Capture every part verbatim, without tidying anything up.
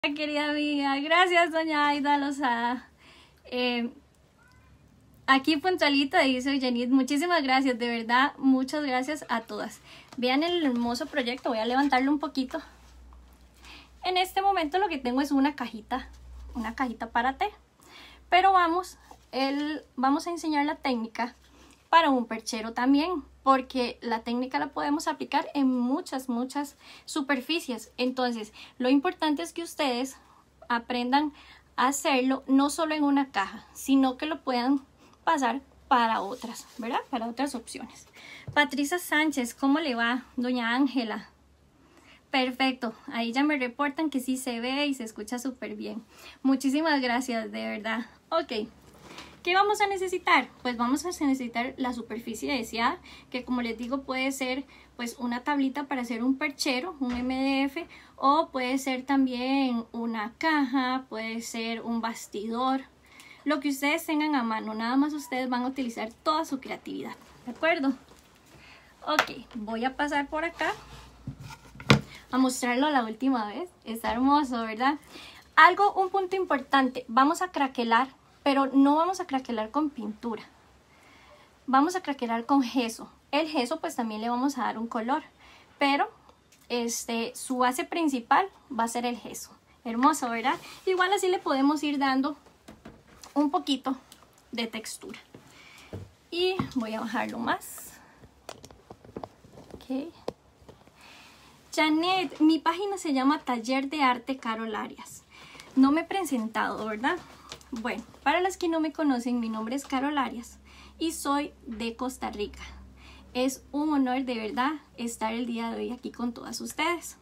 Querida amiga, gracias doña Aida Lozada. Eh, aquí puntualita dice Janit, muchísimas gracias, de verdad, muchas gracias a todas. Vean el hermoso proyecto, voy a levantarlo un poquito. En este momento lo que tengo es una cajita, una cajita para té, pero vamos, el, vamos a enseñar la técnica para un perchero también, porque la técnica la podemos aplicar en muchas, muchas superficies. Entonces, lo importante es que ustedes aprendan a hacerlo no solo en una caja, sino que lo puedan pasar para otras, ¿verdad? Para otras opciones. Patricia Sánchez, ¿cómo le va? Doña Ángela. Perfecto, ahí ya me reportan que sí se ve y se escucha súper bien. Muchísimas gracias, de verdad. Ok. ¿Qué vamos a necesitar? Pues vamos a necesitar la superficie deseada, que como les digo puede ser pues una tablita para hacer un perchero, un M D F, o puede ser también una caja, puede ser un bastidor, lo que ustedes tengan a mano, nada más ustedes van a utilizar toda su creatividad, ¿de acuerdo? Ok, voy a pasar por acá a mostrarlo la última vez, está hermoso, ¿verdad? Algo, un punto importante, vamos a craquelar, pero no vamos a craquelar con pintura, vamos a craquelar con gesso. El gesso pues también le vamos a dar un color, pero este, su base principal va a ser el gesso. Hermoso, ¿verdad? Igual así le podemos ir dando un poquito de textura. Y voy a bajarlo más. Ok. Janet, mi página se llama Taller de Arte Carol Arias. No me he presentado, ¿verdad? Bueno, para las que no me conocen, mi nombre es Carol Arias y soy de Costa Rica. Es un honor de verdad estar el día de hoy aquí con todas ustedes.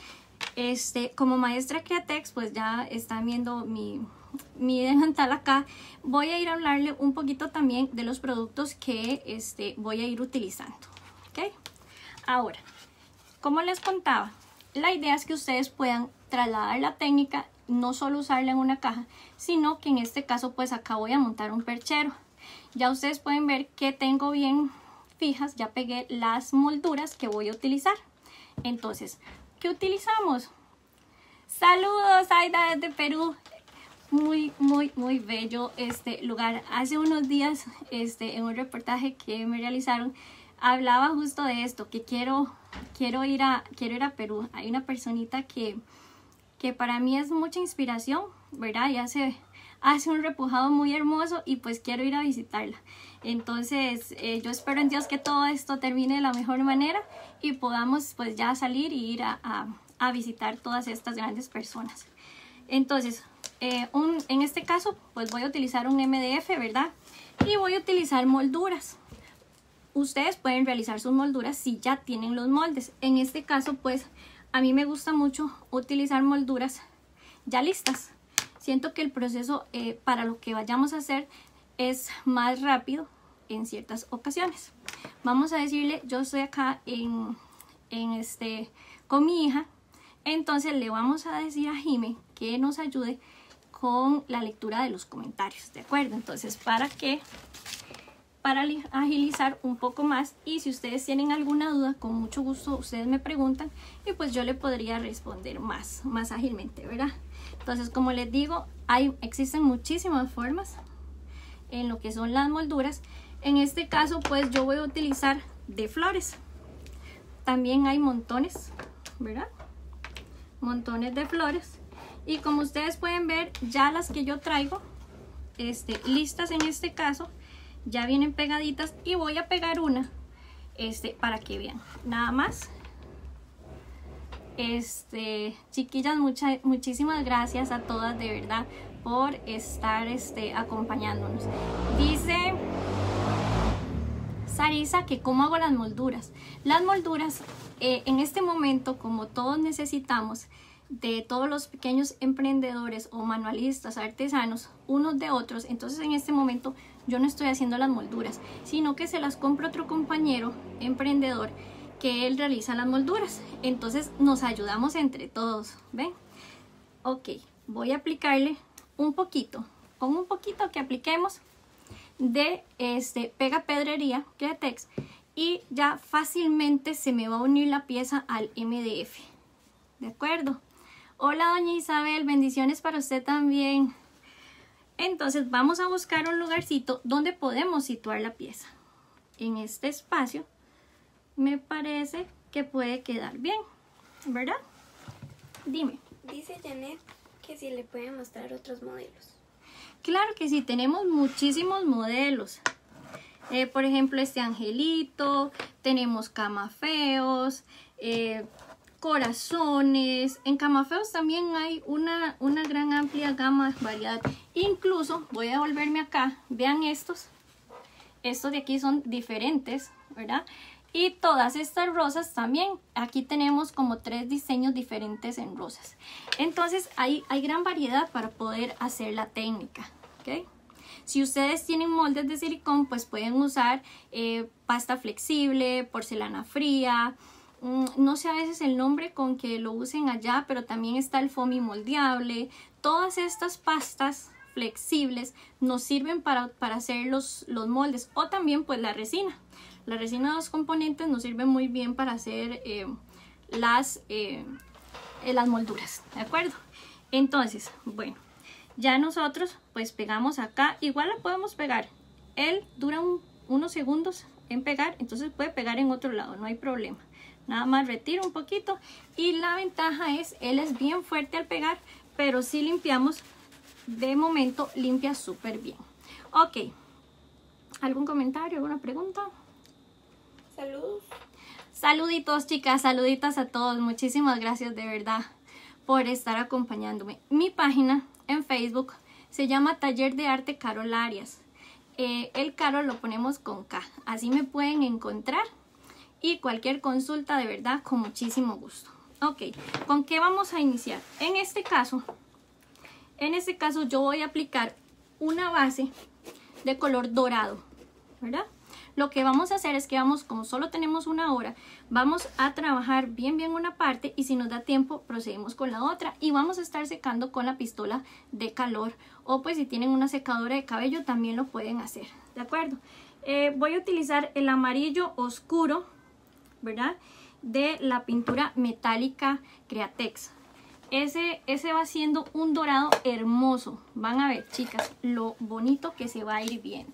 Este, como maestra Createx, pues ya están viendo mi, mi delantal acá. Voy a ir a hablarle un poquito también de los productos que este, voy a ir utilizando. ¿Ok? Ahora, como les contaba, la idea es que ustedes puedan trasladar la técnica, no solo usarla en una caja, sino que en este caso pues acá voy a montar un perchero. Ya ustedes pueden ver que tengo bien fijas, ya pegué las molduras que voy a utilizar. Entonces, ¿qué utilizamos? Saludos, Aida desde Perú. Muy, muy, muy bello este lugar. Hace unos días este, en un reportaje que me realizaron, hablaba justo de esto, que quiero, quiero, ir, a, quiero ir a Perú. Hay una personita que... que para mí es mucha inspiración, ¿verdad? Y hace, hace un repujado muy hermoso y pues quiero ir a visitarla. Entonces eh, yo espero en Dios que todo esto termine de la mejor manera y podamos pues ya salir y ir a, a, a visitar todas estas grandes personas. Entonces, eh, un, en este caso pues voy a utilizar un M D F, ¿verdad? Y voy a utilizar molduras. Ustedes pueden realizar sus molduras si ya tienen los moldes. En este caso pues... a mí me gusta mucho utilizar molduras ya listas. Siento que el proceso eh, para lo que vayamos a hacer es más rápido en ciertas ocasiones. Vamos a decirle, yo estoy acá en, en este, con mi hija, entonces le vamos a decir a Jime que nos ayude con la lectura de los comentarios, ¿de acuerdo? Entonces, para que... para agilizar un poco más, y si ustedes tienen alguna duda, con mucho gusto ustedes me preguntan y pues yo le podría responder más, más ágilmente, ¿verdad? Entonces, como les digo, hay, existen muchísimas formas en lo que son las molduras. En este caso, pues yo voy a utilizar de flores. También hay montones, ¿verdad? Montones de flores. Y como ustedes pueden ver, ya las que yo traigo este, listas en este caso, ya vienen pegaditas y voy a pegar una este para que vean nada más. Este, chiquillas, mucha, muchísimas gracias a todas de verdad por estar este acompañándonos. Dice Sarisa que cómo hago las molduras. Las molduras eh, en este momento, como todos necesitamos de todos los pequeños emprendedores o manualistas, artesanos, unos de otros, entonces en este momento yo no estoy haciendo las molduras, sino que se las compra otro compañero emprendedor que él realiza las molduras. Entonces nos ayudamos entre todos, ¿ven? Ok, voy a aplicarle un poquito, con un poquito que apliquemos de este pega pedrería Createx y ya fácilmente se me va a unir la pieza al M D F, ¿de acuerdo? Hola, doña Isabel, bendiciones para usted también. Entonces vamos a buscar un lugarcito donde podemos situar la pieza. En este espacio me parece que puede quedar bien, ¿verdad? Dime. Dice Janet que si le pueden mostrar otros modelos. Claro que sí, tenemos muchísimos modelos. Eh, por ejemplo, este angelito, tenemos camafeos, eh, corazones. En camafeos también hay una, una gran amplia gama de variedad. Incluso, voy a volverme acá, vean estos. Estos de aquí son diferentes, ¿verdad? Y todas estas rosas también, aquí tenemos como tres diseños diferentes en rosas. Entonces hay, hay gran variedad para poder hacer la técnica, ¿ok? Si ustedes tienen moldes de silicón, pues pueden usar eh, pasta flexible, porcelana fría. Mm, no sé a veces el nombre con que lo usen allá, pero también está el foamy moldeable. Todas estas pastas flexibles nos sirven para, para hacer los, los moldes, o también pues la resina. La resina de dos componentes nos sirve muy bien para hacer eh, las, eh, las molduras, ¿de acuerdo? Entonces, bueno, ya nosotros pues pegamos acá, igual la podemos pegar. Él dura un, unos segundos en pegar, entonces puede pegar en otro lado, no hay problema. Nada más retiro un poquito y la ventaja es, él es bien fuerte al pegar, pero si limpiamos, de momento limpia súper bien. Ok, ¿algún comentario, alguna pregunta? Saludos. Saluditos, chicas, saluditas a todos. Muchísimas gracias de verdad por estar acompañándome. Mi página en Facebook se llama Taller de Arte Carol Arias. Eh, el Carol lo ponemos con K. Así me pueden encontrar. Y cualquier consulta de verdad con muchísimo gusto. Ok, ¿con qué vamos a iniciar? En este caso, en este caso yo voy a aplicar una base de color dorado, ¿verdad? Lo que vamos a hacer es que vamos, como solo tenemos una hora, vamos a trabajar bien bien una parte y si nos da tiempo procedemos con la otra y vamos a estar secando con la pistola de calor o pues si tienen una secadora de cabello también lo pueden hacer, ¿de acuerdo? Eh, voy a utilizar el amarillo oscuro, ¿verdad? De la pintura metálica Createx. Ese, ese va siendo un dorado hermoso. Van a ver, chicas, lo bonito que se va a ir viendo.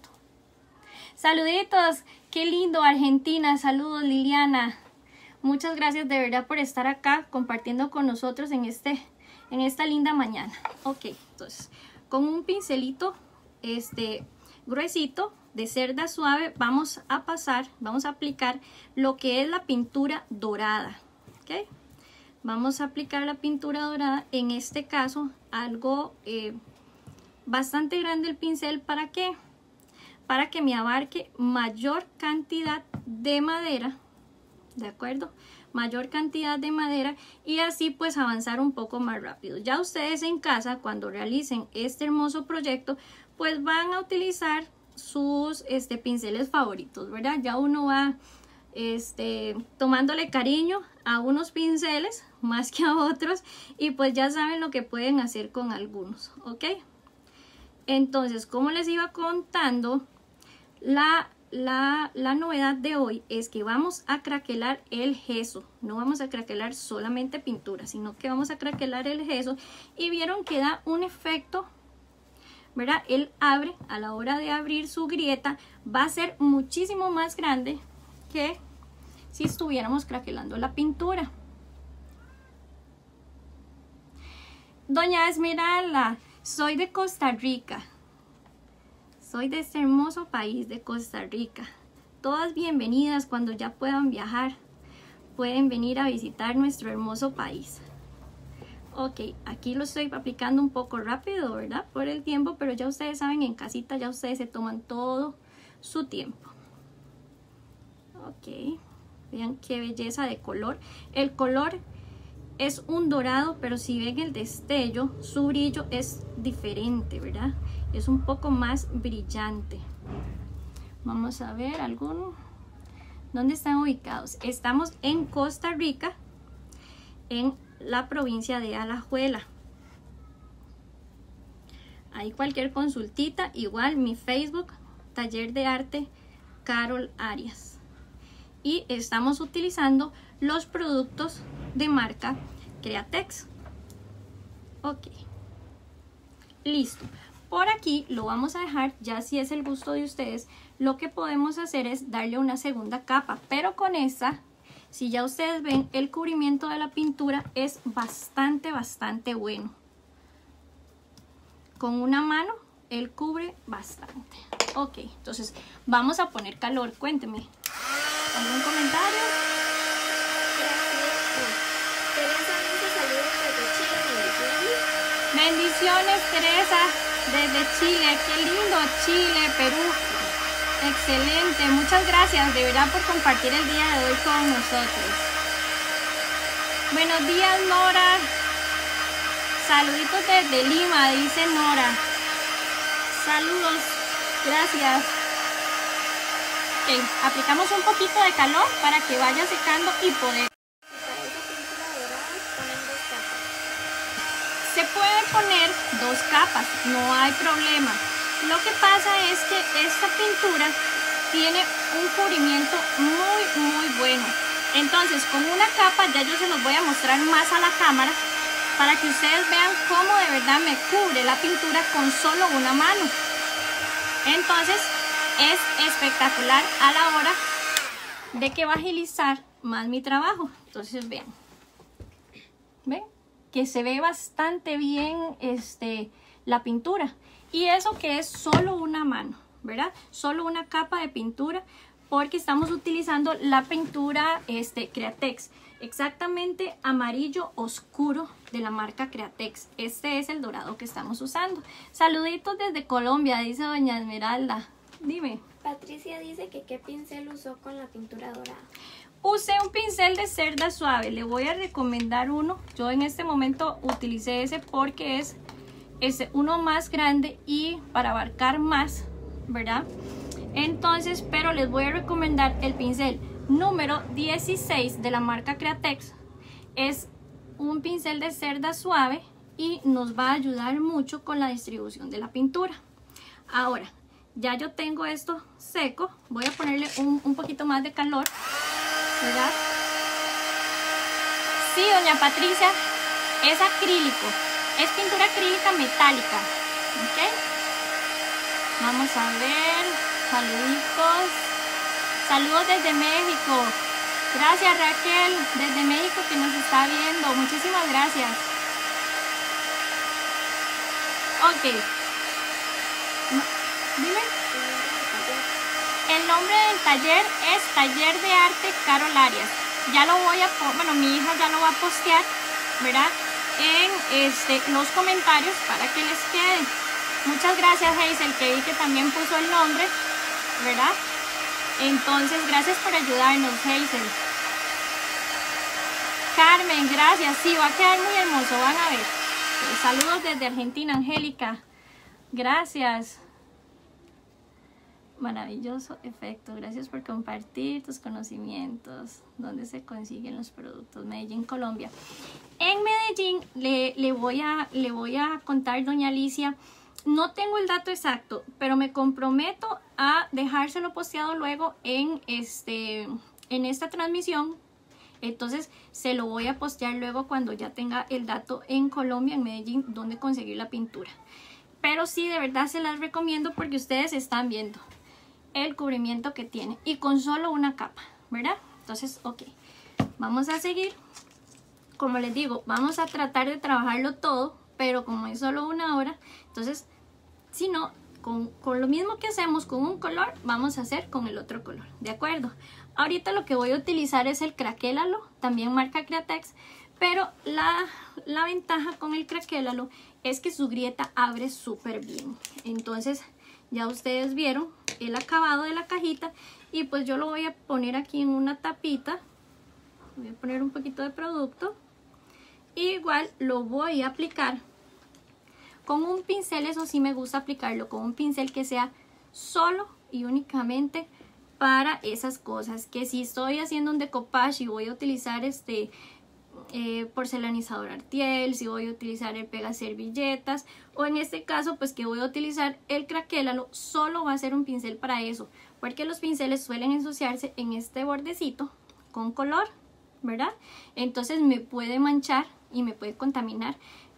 Saluditos, qué lindo, Argentina. Saludos, Liliana. Muchas gracias de verdad por estar acá compartiendo con nosotros en, este, en esta linda mañana. Ok, entonces, con un pincelito este, gruesito de cerda suave vamos a pasar, vamos a aplicar lo que es la pintura dorada. ¿Ok? Vamos a aplicar la pintura dorada, en este caso algo eh, bastante grande el pincel. ¿Para qué? Para que me abarque mayor cantidad de madera, ¿de acuerdo? Mayor cantidad de madera y así pues avanzar un poco más rápido. Ya ustedes en casa cuando realicen este hermoso proyecto pues van a utilizar sus este, pinceles favoritos, ¿verdad? Ya uno va este, tomándole cariño a unos pinceles más que a otros y pues ya saben lo que pueden hacer con algunos, ¿ok? Entonces, como les iba contando, la, la, la novedad de hoy es que vamos a craquelar el gesso. No vamos a craquelar solamente pintura, sino que vamos a craquelar el gesso y vieron que da un efecto, ¿verdad? Él abre, a la hora de abrir su grieta va a ser muchísimo más grande que si estuviéramos craquelando la pintura. Doña Esmeralda, soy de Costa Rica. Soy de este hermoso país de Costa Rica. Todas bienvenidas cuando ya puedan viajar. Pueden venir a visitar nuestro hermoso país. Ok, aquí lo estoy aplicando un poco rápido, ¿verdad? Por el tiempo, pero ya ustedes saben, en casita ya ustedes se toman todo su tiempo. Ok, vean qué belleza de color. El color es un dorado, pero si ven el destello, su brillo es diferente, ¿verdad? Es un poco más brillante. Vamos a ver algún... ¿Dónde están ubicados? Estamos en Costa Rica, en la provincia de Alajuela. Hay cualquier consultita, igual mi Facebook, Taller de Arte Carol Arias. Y estamos utilizando los productos de marca Createx. Ok. Listo. Por aquí lo vamos a dejar, ya si es el gusto de ustedes, lo que podemos hacer es darle una segunda capa, pero con esta, si ya ustedes ven, el cubrimiento de la pintura es bastante, bastante bueno. Con una mano, él cubre bastante. Ok, entonces vamos a poner calor, cuénteme. ¿Algún comentario? Bendiciones, Teresa, desde Chile. Qué lindo, Chile, Perú. Excelente, muchas gracias de verdad por compartir el día de hoy con nosotros. Buenos días, Nora. Saluditos desde Lima, dice Nora. Saludos, gracias. Ok, aplicamos un poquito de calor para que vaya secando y poder. Se puede poner dos capas, no hay problema. Lo que pasa es que esta pintura tiene un cubrimiento muy, muy bueno. Entonces, con una capa, ya yo se los voy a mostrar más a la cámara para que ustedes vean cómo de verdad me cubre la pintura con solo una mano. Entonces, es espectacular a la hora de que va a agilizar más mi trabajo. Entonces, vean. ¿Ven? Que se ve bastante bien este, la pintura. Y eso que es solo una mano, ¿verdad? Solo una capa de pintura, porque estamos utilizando la pintura este, Createx. Exactamente amarillo oscuro de la marca Createx. Este es el dorado que estamos usando. Saluditos desde Colombia, dice doña Esmeralda. Dime. Patricia dice que qué pincel usó con la pintura dorada. Usé un pincel de cerda suave, le voy a recomendar uno. Yo en este momento utilicé ese porque es, es uno más grande y para abarcar más, ¿verdad? Entonces, pero les voy a recomendar el pincel número dieciséis de la marca Createx. Es un pincel de cerda suave y nos va a ayudar mucho con la distribución de la pintura. Ahora, ya yo tengo esto seco, voy a ponerle un, un poquito más de calor, ¿verdad? Sí, doña Patricia, es acrílico, es pintura acrílica metálica, ¿ok? Vamos a ver, saluditos, saludos desde México, gracias Raquel, desde México que nos está viendo, muchísimas gracias. Ok, no, dime. El nombre del taller es Taller de Arte Carol Arias. Ya lo voy a, bueno, mi hija ya lo va a postear, ¿verdad? En este, los comentarios para que les quede. Muchas gracias, Hazel, que vi que también puso el nombre, ¿verdad? Entonces, gracias por ayudarnos, Hazel. Carmen, gracias. Sí, va a quedar muy hermoso, van a ver. Eh, saludos desde Argentina, Angélica. Gracias. Maravilloso efecto, gracias por compartir tus conocimientos. ¿Dónde se consiguen los productos? Medellín, Colombia. En Medellín le, le, voy a, le voy a contar, doña Alicia, no tengo el dato exacto, pero me comprometo a dejárselo posteado luego en, este, en esta transmisión. Entonces se lo voy a postear luego cuando ya tenga el dato en Colombia, en Medellín, dónde conseguir la pintura. Pero sí, de verdad se las recomiendo porque ustedes están viendo el cubrimiento que tiene y con solo una capa, ¿verdad? Entonces, ok, vamos a seguir. Como les digo, vamos a tratar de trabajarlo todo, pero como es solo una hora, entonces, si no, con, con lo mismo que hacemos con un color, vamos a hacer con el otro color, ¿de acuerdo? Ahorita lo que voy a utilizar es el craquelalo, también marca Createx, pero la, la ventaja con el craquelalo es que su grieta abre súper bien. Entonces, ya ustedes vieron el acabado de la cajita y pues yo lo voy a poner aquí en una tapita. Voy a poner un poquito de producto. Igual lo voy a aplicar con un pincel, eso sí me gusta aplicarlo con un pincel que sea solo y únicamente para esas cosas. Que si estoy haciendo un decoupage y voy a utilizar este... Eh, porcelanizador Artiel, si voy a utilizar el pega servilletas o en este caso pues que voy a utilizar el craquelalo, solo va a ser un pincel para eso, porque los pinceles suelen ensuciarse en este bordecito con color, ¿verdad? Entonces me puede manchar y me puede contaminar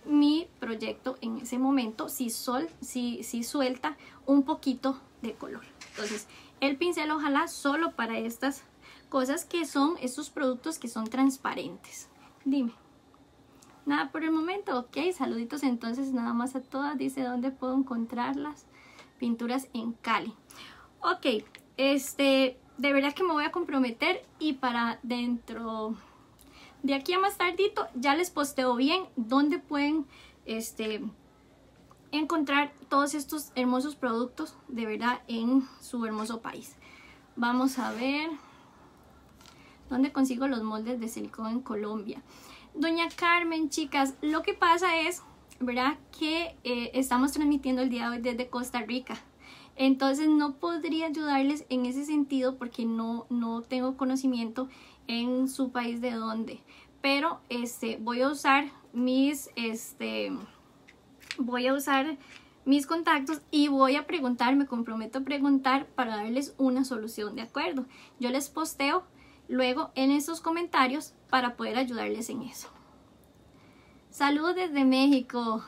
mi proyecto en ese momento si, sol, si, si suelta un poquito de color. Entonces el pincel ojalá solo para estas cosas que son estos productos que son transparentes. Dime. Nada por el momento, ok, saluditos entonces nada más a todas. Dice dónde puedo encontrar las pinturas en Cali. Ok, este, de verdad que me voy a comprometer y para dentro de aquí a más tardito ya les posteo bien dónde pueden este, encontrar todos estos hermosos productos de verdad en su hermoso país. Vamos a ver dónde consigo los moldes de silicón en Colombia. Doña Carmen, chicas, lo que pasa es, ¿verdad? Que eh, estamos transmitiendo el día de hoy desde Costa Rica. Entonces no podría ayudarles en ese sentido porque no, no tengo conocimiento en su país de dónde. Pero este, voy a usar mis, este, voy a usar mis contactos y voy a preguntar, me comprometo a preguntar para darles una solución, ¿de acuerdo? Yo les posteo luego en esos comentarios para poder ayudarles en eso. Saludos desde México.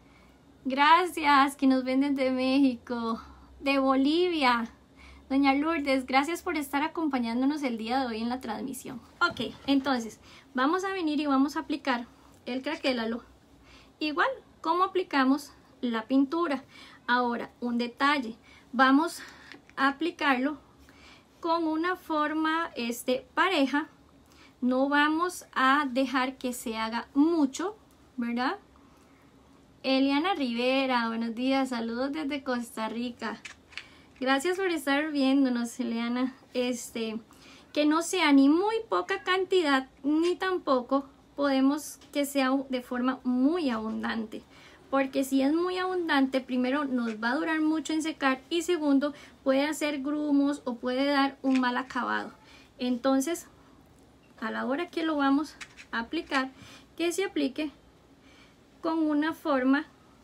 Gracias que nos ven desde México. De Bolivia. Doña Lourdes, gracias por estar acompañándonos el día de hoy en la transmisión. Ok, entonces vamos a venir y vamos a aplicar el craquelalo. Igual, ¿cómo aplicamos la pintura? Ahora, un detalle. Vamos a aplicarlo con una forma este, pareja. No vamos a dejar que se haga mucho, ¿verdad? Eliana Rivera, buenos días, saludos desde Costa Rica. Gracias por estar viéndonos, Eliana. Este, que no sea ni muy poca cantidad, ni tampoco podemos que sea de forma muy abundante. Porque si es muy abundante, primero nos va a durar mucho en secar y segundo puede hacer grumos o puede dar un mal acabado. Entonces, a la hora que lo vamos a aplicar, que se aplique con una forma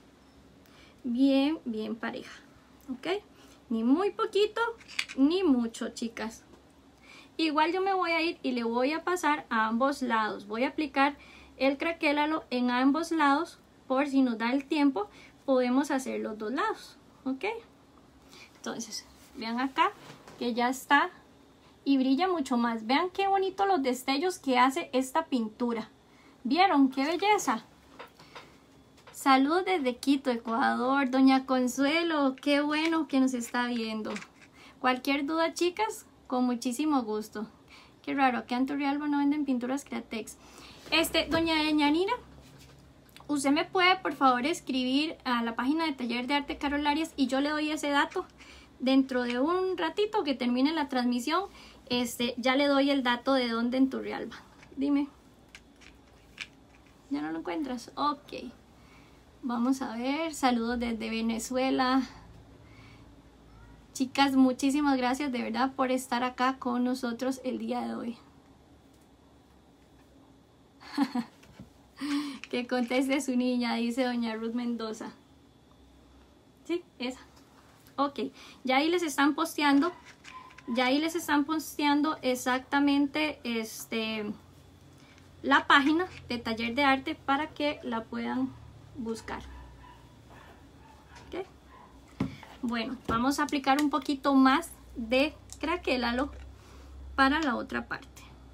bien, bien pareja. ¿Ok? Ni muy poquito, ni mucho, chicas. Igual yo me voy a ir y le voy a pasar a ambos lados. Voy a aplicar el craquelalo en ambos lados. Por si nos da el tiempo, podemos hacer los dos lados, ¿ok? Entonces, vean acá que ya está y brilla mucho más. Vean qué bonito los destellos que hace esta pintura. ¿Vieron? ¡Qué belleza! Saludos desde Quito, Ecuador. Doña Consuelo, qué bueno que nos está viendo. Cualquier duda, chicas, con muchísimo gusto. Qué raro, aquí en Turrialba no venden pinturas Createx. Este, doña Yanira, usted me puede por favor escribir a la página de Taller de Arte Carol Arias y yo le doy ese dato. Dentro de un ratito que termine la transmisión, este, ya le doy el dato de dónde en Turrialba. Dime. ¿Ya no lo encuentras? Ok. Vamos a ver. Saludos desde Venezuela. Chicas, muchísimas gracias de verdad por estar acá con nosotros el día de hoy. Que conteste su niña, dice doña Ruth Mendoza. Sí, esa. Ok, ya ahí les están posteando. Ya ahí les están posteando exactamente este, la página de Taller de Arte para que la puedan buscar. Okay. Bueno, vamos a aplicar un poquito más de craquelalo para la otra parte.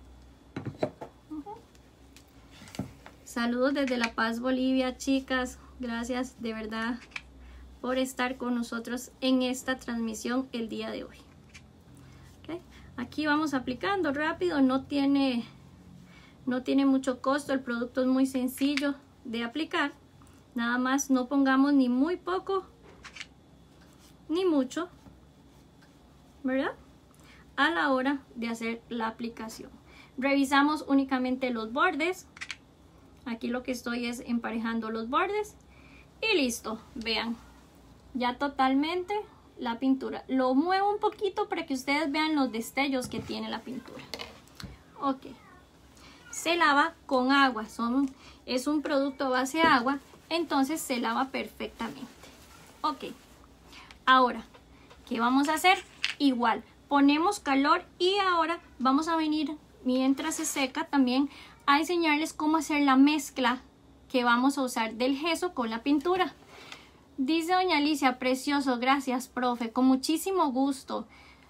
Saludos desde La Paz, Bolivia, chicas. Gracias de verdad por estar con nosotros en esta transmisión el día de hoy. Okay. Aquí vamos aplicando rápido, no tiene, no tiene mucho costo, el producto es muy sencillo de aplicar. Nada más no pongamos ni muy poco ni mucho, ¿verdad? A la hora de hacer la aplicación. Revisamos únicamente los bordes. Aquí lo que estoy es emparejando los bordes y listo, vean, ya totalmente la pintura. Lo muevo un poquito para que ustedes vean los destellos que tiene la pintura. Ok, se lava con agua, Son, es un producto a base de agua, entonces se lava perfectamente. Ok, ahora, ¿qué vamos a hacer? Igual, ponemos calor y ahora vamos a venir, mientras se seca también, a enseñarles cómo hacer la mezcla que vamos a usar del gesso con la pintura. Dice doña Alicia, precioso, gracias, profe, con muchísimo gusto.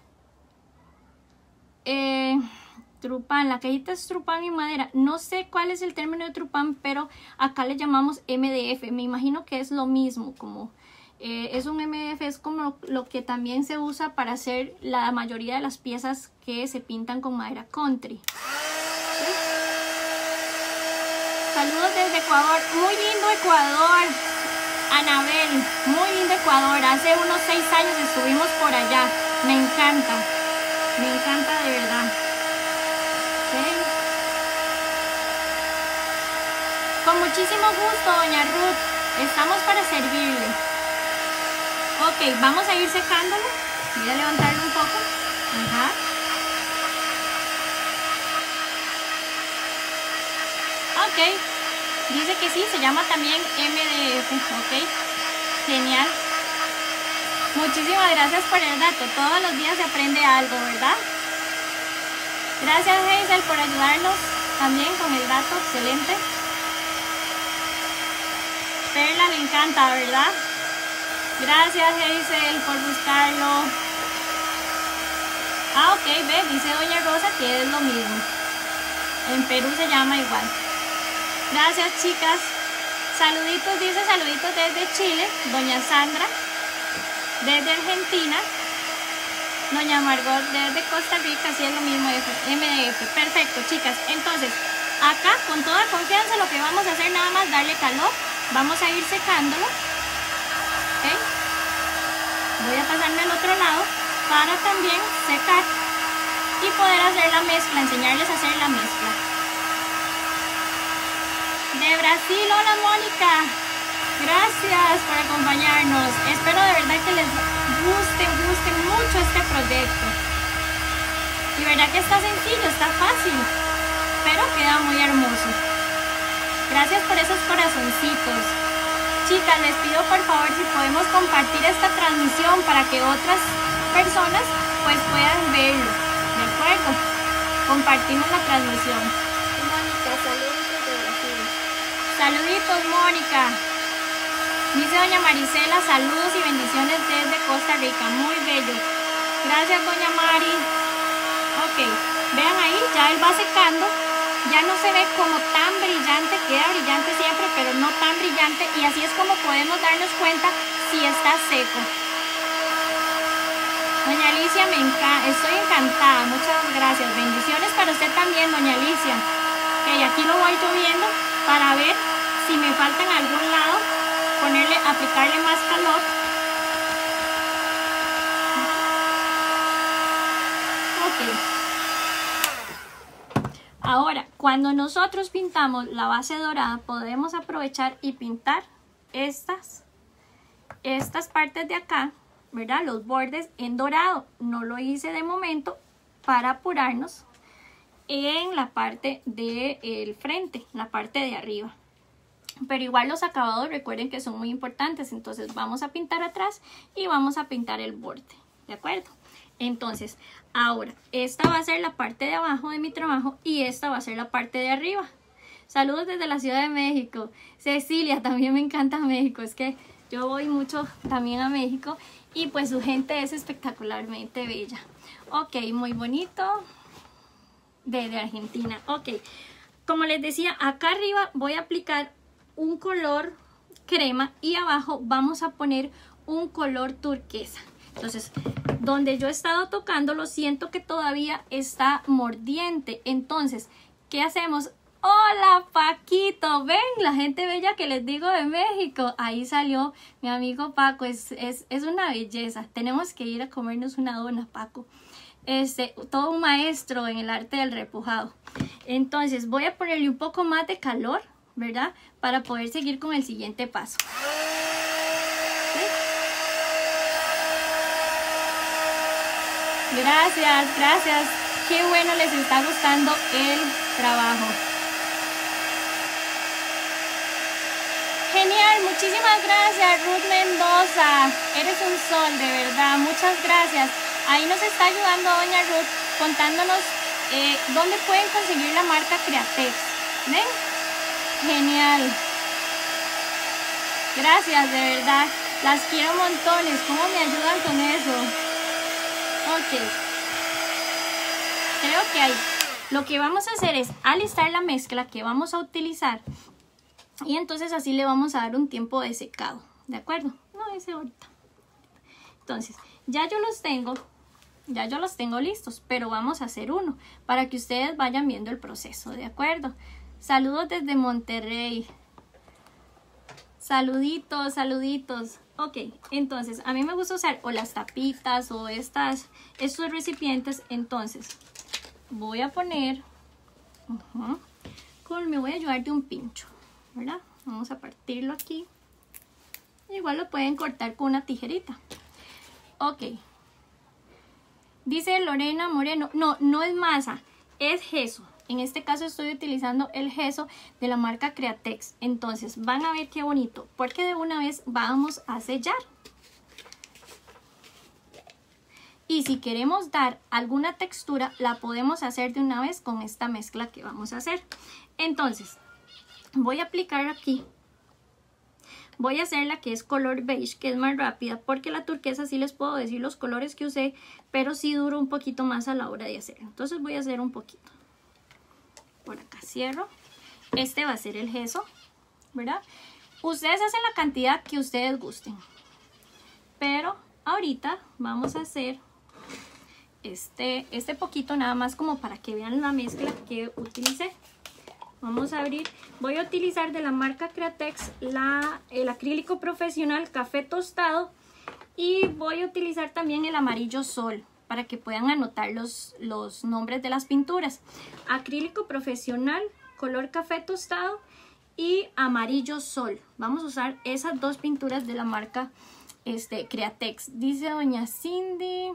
Eh, trupán, la cajita es trupán en madera. No sé cuál es el término de trupán, pero acá le llamamos M D F. Me imagino que es lo mismo, como eh, es un M D F, es como lo que también se usa para hacer la mayoría de las piezas que se pintan con madera country. ¿Sí? Saludos desde Ecuador, muy lindo Ecuador. Anabel, muy lindo Ecuador. Hace unos seis años estuvimos por allá. Me encanta, me encanta de verdad. ¿Sí? Con muchísimo gusto, doña Ruth. Estamos para servirle. Ok, vamos a ir secándolo. Voy a levantarlo un poco. Ajá. Ok. Dice que sí, se llama también M D F, ok, genial. Muchísimas gracias por el dato, todos los días se aprende algo, ¿verdad? Gracias Hazel por ayudarnos también con el dato, excelente. Perla le encanta, ¿verdad? Gracias Hazel por buscarlo. Ah, ok, ve, dice doña Rosa que es lo mismo. En Perú se llama igual. Gracias chicas. Saluditos, dice saluditos desde Chile. Doña Sandra desde Argentina. Doña Margot desde Costa Rica. Sí es lo mismo, M D F. Perfecto chicas. Entonces acá con toda confianza lo que vamos a hacer nada más darle calor. Vamos a ir secándolo. ¿Okay? Voy a pasarme al otro lado para también secar y poder hacer la mezcla, enseñarles a hacer la mezcla. De Brasil, hola Mónica, gracias por acompañarnos. Espero de verdad que les guste, guste mucho este proyecto. Y verdad que está sencillo, está fácil, pero queda muy hermoso. Gracias por esos corazoncitos. Chicas, les pido por favor si podemos compartir esta transmisión para que otras personas pues puedan verlo, ¿de acuerdo? Compartimos la transmisión. Mónica, saludos desde Brasil. Saluditos, Mónica. Dice doña Marisela, saludos y bendiciones desde Costa Rica. Muy bello. Gracias, doña Mari. Ok, vean ahí, ya él va secando. Ya no se ve como tan brillante, queda brillante siempre, pero no tan brillante. Y así es como podemos darnos cuenta si está seco. Doña Alicia, me encanta, estoy encantada. Muchas gracias. Bendiciones para usted también, doña Alicia. Ok, aquí lo voy yo viendo para ver si me falta en algún lado, ponerle, aplicarle más calor. Ok. Ahora, cuando nosotros pintamos la base dorada, podemos aprovechar y pintar estas, estas partes de acá, ¿verdad? Los bordes en dorado. No lo hice de momento para apurarnos en la parte del frente, la parte de arriba. Pero igual los acabados recuerden que son muy importantes, entonces vamos a pintar atrás y vamos a pintar el borde, ¿de acuerdo? Entonces, ahora, esta va a ser la parte de abajo de mi trabajo y esta va a ser la parte de arriba. Saludos desde la Ciudad de México. Cecilia, también me encanta México, es que yo voy mucho también a México y pues su gente es espectacularmente bella. Ok, muy bonito. Desde Argentina, ok. Como les decía, acá arriba voy a aplicar un color crema y abajo vamos a poner un color turquesa. Entonces, donde yo he estado tocando, lo siento que todavía está mordiente. Entonces, ¿qué hacemos? Hola Paquito, ven, la gente bella que les digo de México. Ahí salió mi amigo Paco, es, es, es una belleza. Tenemos que ir a comernos una dona, Paco. Este, todo un maestro en el arte del repujado. Entonces voy a ponerle un poco más de calor, ¿verdad? Para poder seguir con el siguiente paso. ¿Sí? Gracias, gracias. Qué bueno les está gustando el trabajo. Genial, muchísimas gracias Ruth Mendoza. Eres un sol, de verdad. Muchas gracias. Ahí nos está ayudando doña Ruth contándonos eh, dónde pueden conseguir la marca Createx. ¿Ven? Genial. Gracias, de verdad. Las quiero montones. ¿Cómo me ayudan con eso? Ok. Creo que ahí. Lo que vamos a hacer es alistar la mezcla que vamos a utilizar. Y entonces así le vamos a dar un tiempo de secado. ¿De acuerdo? No, ese ahorita. Entonces, ya yo los tengo. Ya yo los tengo listos. Pero vamos a hacer uno. Para que ustedes vayan viendo el proceso. ¿De acuerdo? Saludos desde Monterrey. Saluditos, saluditos. Ok, entonces a mí me gusta usar o las tapitas o estas, estos recipientes. Entonces voy a poner, uh-huh, con, me voy a ayudar de un pincho, ¿verdad? Vamos a partirlo aquí. Igual lo pueden cortar con una tijerita. Ok. Dice Lorena Moreno, no, no es masa, es gesso. En este caso estoy utilizando el gesso de la marca Createx. Entonces van a ver qué bonito, porque de una vez vamos a sellar. Y si queremos dar alguna textura, la podemos hacer de una vez con esta mezcla que vamos a hacer. Entonces voy a aplicar aquí. Voy a hacer la que es color beige, que es más rápida, porque la turquesa sí les puedo decir los colores que usé, pero sí duro un poquito más a la hora de hacerlo. Entonces voy a hacer un poquito. Por acá cierro. Este va a ser el gesso, ¿verdad? Ustedes hacen la cantidad que ustedes gusten. Pero ahorita vamos a hacer este, este poquito nada más como para que vean la mezcla que utilicé. Vamos a abrir. Voy a utilizar de la marca Createx la, el acrílico profesional café tostado. Y voy a utilizar también el amarillo sol, para que puedan anotar los, los nombres de las pinturas. Acrílico profesional, color café tostado y amarillo sol. Vamos a usar esas dos pinturas de la marca este, Createx. Dice doña Cindy.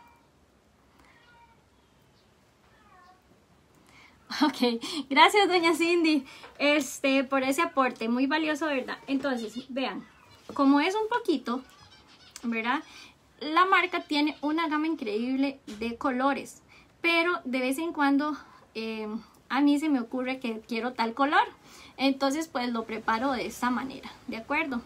Ok, gracias doña Cindy este, por ese aporte, muy valioso, ¿verdad? Entonces, vean, como es un poquito, ¿verdad? La marca tiene una gama increíble de colores, pero de vez en cuando eh, a mí se me ocurre que quiero tal color. Entonces pues lo preparo de esta manera, ¿de acuerdo?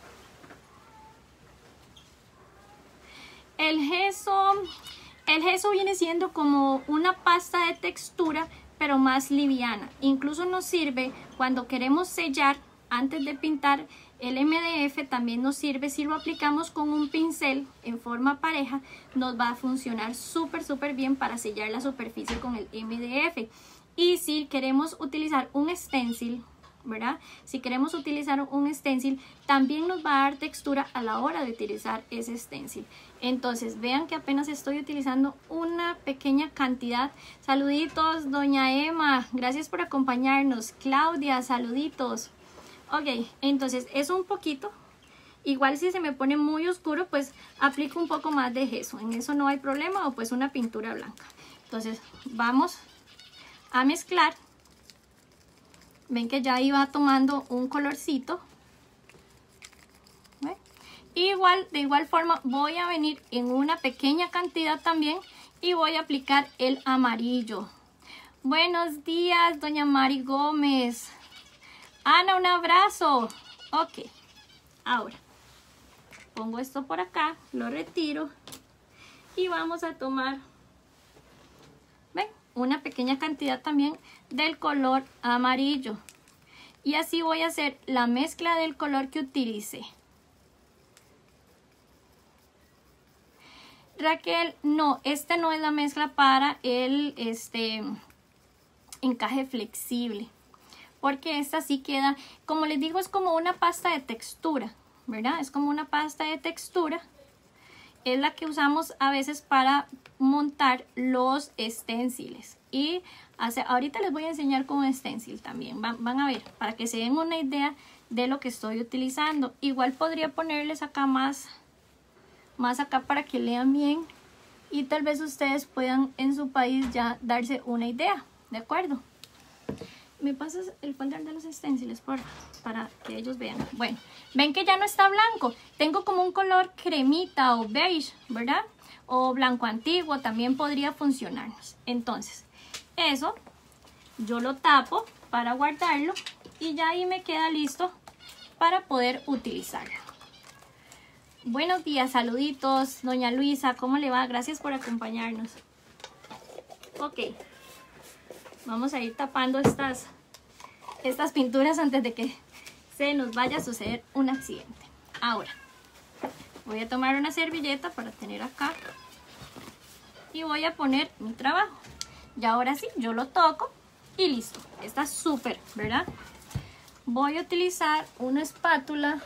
El gesso, el gesso viene siendo como una pasta de textura, pero más liviana. Incluso nos sirve cuando queremos sellar antes de pintar. El M D F también nos sirve si lo aplicamos con un pincel en forma pareja, nos va a funcionar súper súper bien para sellar la superficie con el M D F. Y si queremos utilizar un stencil, ¿verdad? Si queremos utilizar un stencil, también nos va a dar textura a la hora de utilizar ese stencil. Entonces vean que apenas estoy utilizando una pequeña cantidad. Saluditos doña Emma, gracias por acompañarnos. Claudia, saluditos. Ok, entonces es un poquito. Igual si se me pone muy oscuro, pues aplico un poco más de gesso. En eso no hay problema, o pues una pintura blanca. Entonces vamos a mezclar. Ven que ya iba tomando un colorcito. ¿Ve? Igual, de igual forma voy a venir en una pequeña cantidad también y voy a aplicar el amarillo. Buenos días, doña Mari Gómez. Ana, un abrazo. Ok, ahora pongo esto por acá, lo retiro y vamos a tomar, ven, una pequeña cantidad también del color amarillo. Y así voy a hacer la mezcla del color que utilicé. Raquel, no, este no es la mezcla para el este, encaje flexible. Porque esta sí queda, como les digo, es como una pasta de textura, ¿verdad? Es como una pasta de textura. Es la que usamos a veces para montar los stenciles. Y hace, ahorita les voy a enseñar con un stencil también. Van, van a ver, para que se den una idea de lo que estoy utilizando. Igual podría ponerles acá más, más acá para que lean bien. Y tal vez ustedes puedan en su país ya darse una idea, ¿de acuerdo? ¿Me pasas el folder de los stenciles por, para que ellos vean? Bueno, ven que ya no está blanco. Tengo como un color cremita o beige, ¿verdad? O blanco antiguo también podría funcionarnos. Entonces, eso yo lo tapo para guardarlo y ya ahí me queda listo para poder utilizarla. Buenos días, saluditos, doña Luisa, ¿cómo le va? Gracias por acompañarnos. Ok, vamos a ir tapando estas, estas pinturas antes de que se nos vaya a suceder un accidente. Ahora, voy a tomar una servilleta para tener acá y voy a poner mi trabajo. Y ahora sí, yo lo toco y listo. Está súper, ¿verdad? Voy a utilizar una espátula.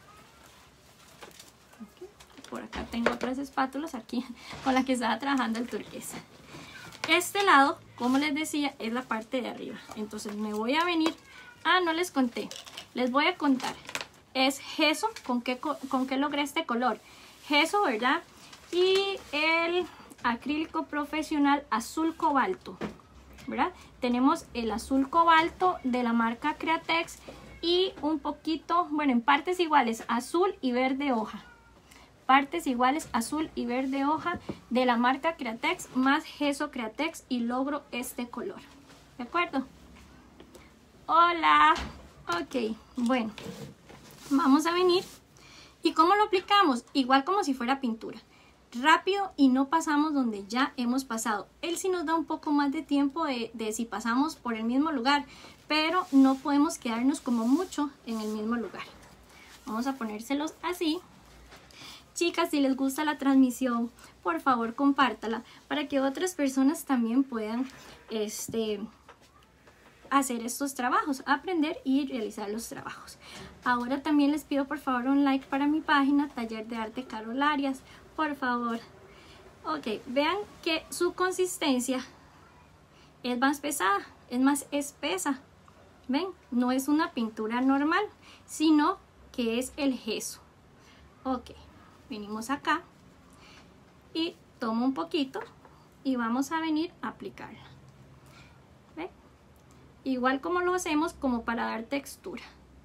Por acá tengo otras espátulas aquí con las que estaba trabajando el turquesa. Este lado, como les decía, es la parte de arriba. Entonces me voy a venir... Ah, no les conté. Les voy a contar. Es gesso. ¿Con qué, con qué logré este color? Gesso, ¿verdad? Y el acrílico profesional azul cobalto, ¿verdad? Tenemos el azul cobalto de la marca Createx y un poquito, bueno, en partes iguales, azul y verde hoja. Partes iguales, azul y verde hoja de la marca Createx más gesso Createx y logro este color. ¿De acuerdo? Hola. Ok, bueno. Vamos a venir. ¿Y cómo lo aplicamos? Igual como si fuera pintura. Rápido y no pasamos donde ya hemos pasado. Él sí nos da un poco más de tiempo de, de si pasamos por el mismo lugar, pero no podemos quedarnos como mucho en el mismo lugar. Vamos a ponérselos así. Chicas, si les gusta la transmisión, por favor compártala para que otras personas también puedan este, hacer estos trabajos, aprender y realizar los trabajos. Ahora también les pido por favor un like para mi página Taller de Arte Carol Arias, por favor. Ok, vean que su consistencia es más pesada, es más espesa. ¿Ven? No es una pintura normal, sino que es el gesso. Ok. Venimos acá y tomo un poquito y vamos a venir a aplicarla. ¿Ven? Igual como lo hacemos como para dar textura.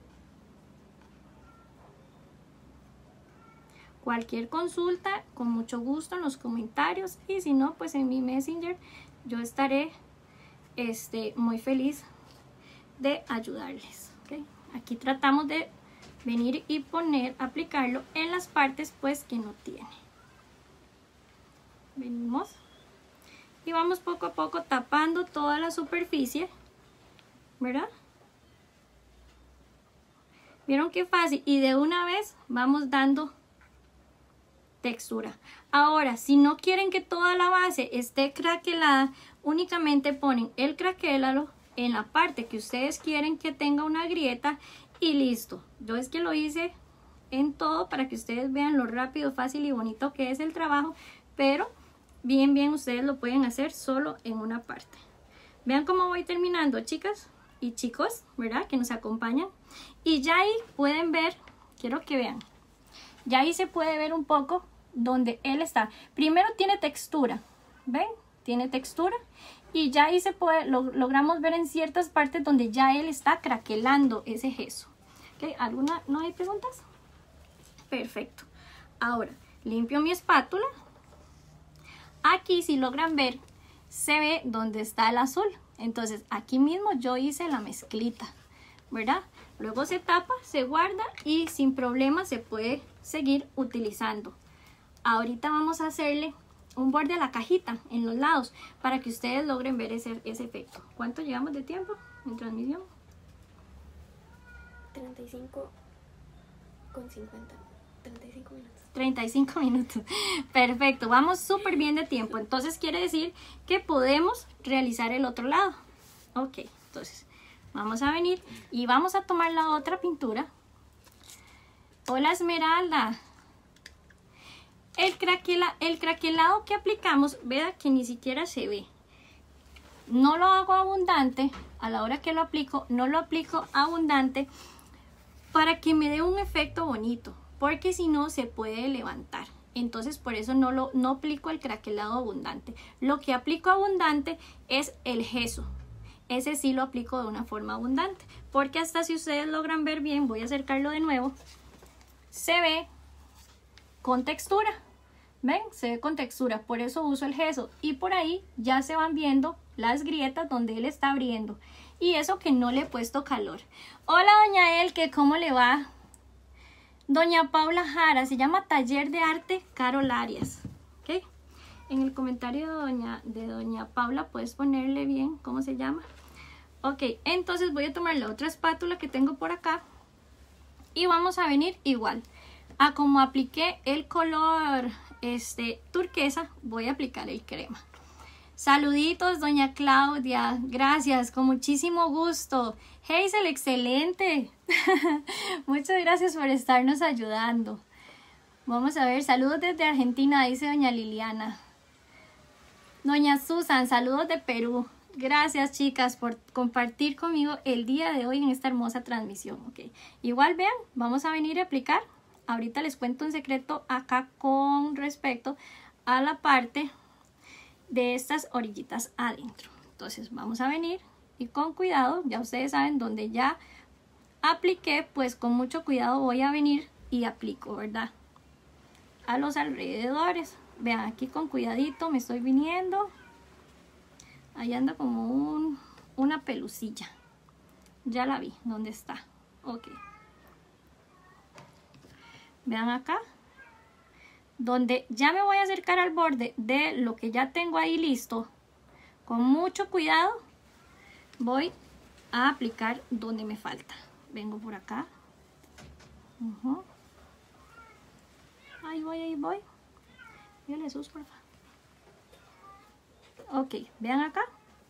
Cualquier consulta, con mucho gusto en los comentarios y si no, pues en mi Messenger yo estaré este, muy feliz de ayudarles. ¿Okay? Aquí tratamos de venir y poner, aplicarlo en las partes pues que no tiene. Venimos y vamos poco a poco tapando toda la superficie, ¿verdad? ¿Vieron qué fácil? Y de una vez vamos dando textura. Ahora, si no quieren que toda la base esté craquelada, únicamente ponen el craquelado en la parte que ustedes quieren que tenga una grieta y listo. Yo es que lo hice en todo para que ustedes vean lo rápido, fácil y bonito que es el trabajo, pero bien, bien ustedes lo pueden hacer solo en una parte. Vean cómo voy terminando, chicas y chicos, ¿verdad? Que nos acompañan. Y ya ahí pueden ver, quiero que vean, ya ahí se puede ver un poco donde él está. Primero tiene textura, ¿ven? Tiene textura. Y ya ahí se puede, lo, logramos ver en ciertas partes donde ya él está craquelando ese gesso. ¿Okay? ¿Alguna? ¿No hay preguntas? Perfecto. Ahora, limpio mi espátula. Aquí, si logran ver, se ve donde está el azul. Entonces, aquí mismo yo hice la mezclita, ¿verdad? Luego se tapa, se guarda y sin problema se puede seguir utilizando. Ahorita vamos a hacerle un borde a la cajita en los lados para que ustedes logren ver ese, ese efecto. ¿Cuánto llevamos de tiempo en transmisión? treinta y cinco con cincuenta. treinta y cinco minutos. treinta y cinco minutos. Perfecto, vamos súper bien de tiempo. Entonces quiere decir que podemos realizar el otro lado. Ok, entonces vamos a venir y vamos a tomar la otra pintura. Hola Esmeralda. El, craquela, el craquelado que aplicamos, vea que ni siquiera se ve. No lo hago abundante, a la hora que lo aplico, no lo aplico abundante para que me dé un efecto bonito, porque si no se puede levantar. Entonces por eso no, lo, no aplico el craquelado abundante. Lo que aplico abundante es el gesso. Ese sí lo aplico de una forma abundante, porque hasta si ustedes logran ver bien, voy a acercarlo de nuevo, se ve con textura. ¿Ven? Se ve con textura, por eso uso el gesso. Y por ahí ya se van viendo las grietas donde él está abriendo. Y eso que no le he puesto calor. Hola doña Elke, ¿cómo le va? Doña Paula Jara, se llama Taller de Arte Carol Arias. ¿Ok? En el comentario de doña, de doña Paula puedes ponerle bien cómo se llama. Ok, entonces voy a tomar la otra espátula que tengo por acá y vamos a venir igual. A como apliqué el color este, turquesa, voy a aplicar el crema. Saluditos, doña Claudia. Gracias, con muchísimo gusto. Hazel, excelente. Muchas gracias por estarnos ayudando. Vamos a ver, saludos desde Argentina, dice doña Liliana. Doña Susan, saludos de Perú. Gracias, chicas, por compartir conmigo el día de hoy en esta hermosa transmisión. Okay. Igual vean, vamos a venir a aplicar. Ahorita les cuento un secreto acá con respecto a la parte de estas orillitas adentro. Entonces vamos a venir y con cuidado, ya ustedes saben, donde ya apliqué, pues con mucho cuidado voy a venir y aplico, ¿verdad? A los alrededores. Vean, aquí con cuidadito me estoy viniendo. Ahí anda como un, una pelucilla. Ya la vi, ¿dónde está? Ok. Vean acá. Donde ya me voy a acercar al borde de lo que ya tengo ahí listo. Con mucho cuidado voy a aplicar donde me falta. Vengo por acá. Uh-huh. Ahí voy, ahí voy. Dígale Jesús, por favor. Ok, vean acá.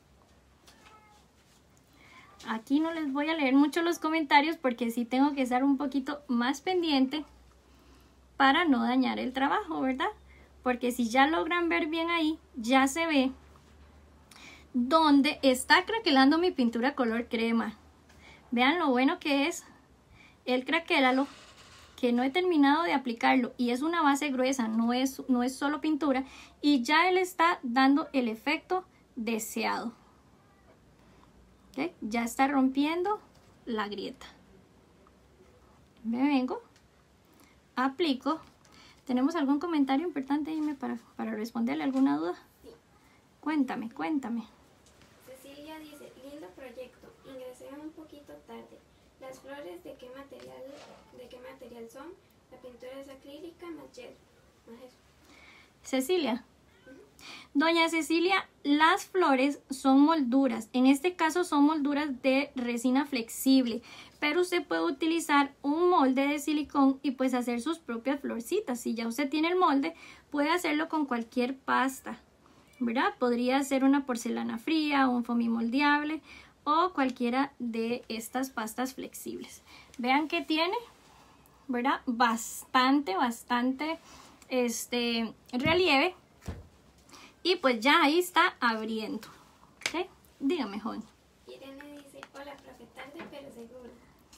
Aquí no les voy a leer mucho los comentarios porque sí tengo que estar un poquito más pendiente para no dañar el trabajo, ¿verdad? Porque si ya logran ver bien ahí, ya se ve donde está craquelando mi pintura color crema. Vean lo bueno que es el craquelalo, que no he terminado de aplicarlo y es una base gruesa, no es, no es solo pintura, y ya él está dando el efecto deseado. ¿Okay? Ya está rompiendo la grieta. Me vengo, aplico. ¿Tenemos algún comentario importante? Dime para, para responderle alguna duda. Sí. Cuéntame, cuéntame. Cecilia dice, lindo proyecto, ingresé un poquito tarde. Las flores, ¿de qué material, de qué material son? La pintura es acrílica más yeso. Más eso. Cecilia. Doña Cecilia, las flores son molduras. En este caso son molduras de resina flexible, pero usted puede utilizar un molde de silicón y pues hacer sus propias florcitas. Si ya usted tiene el molde, puede hacerlo con cualquier pasta, ¿verdad? Podría ser una porcelana fría, un foamy moldeable o cualquiera de estas pastas flexibles. Vean que tiene, ¿verdad? Bastante, bastante este, relieve. Y pues ya ahí está abriendo. ¿Ok? Dígame, joven. Irene dice, hola, profe, tarde pero seguro.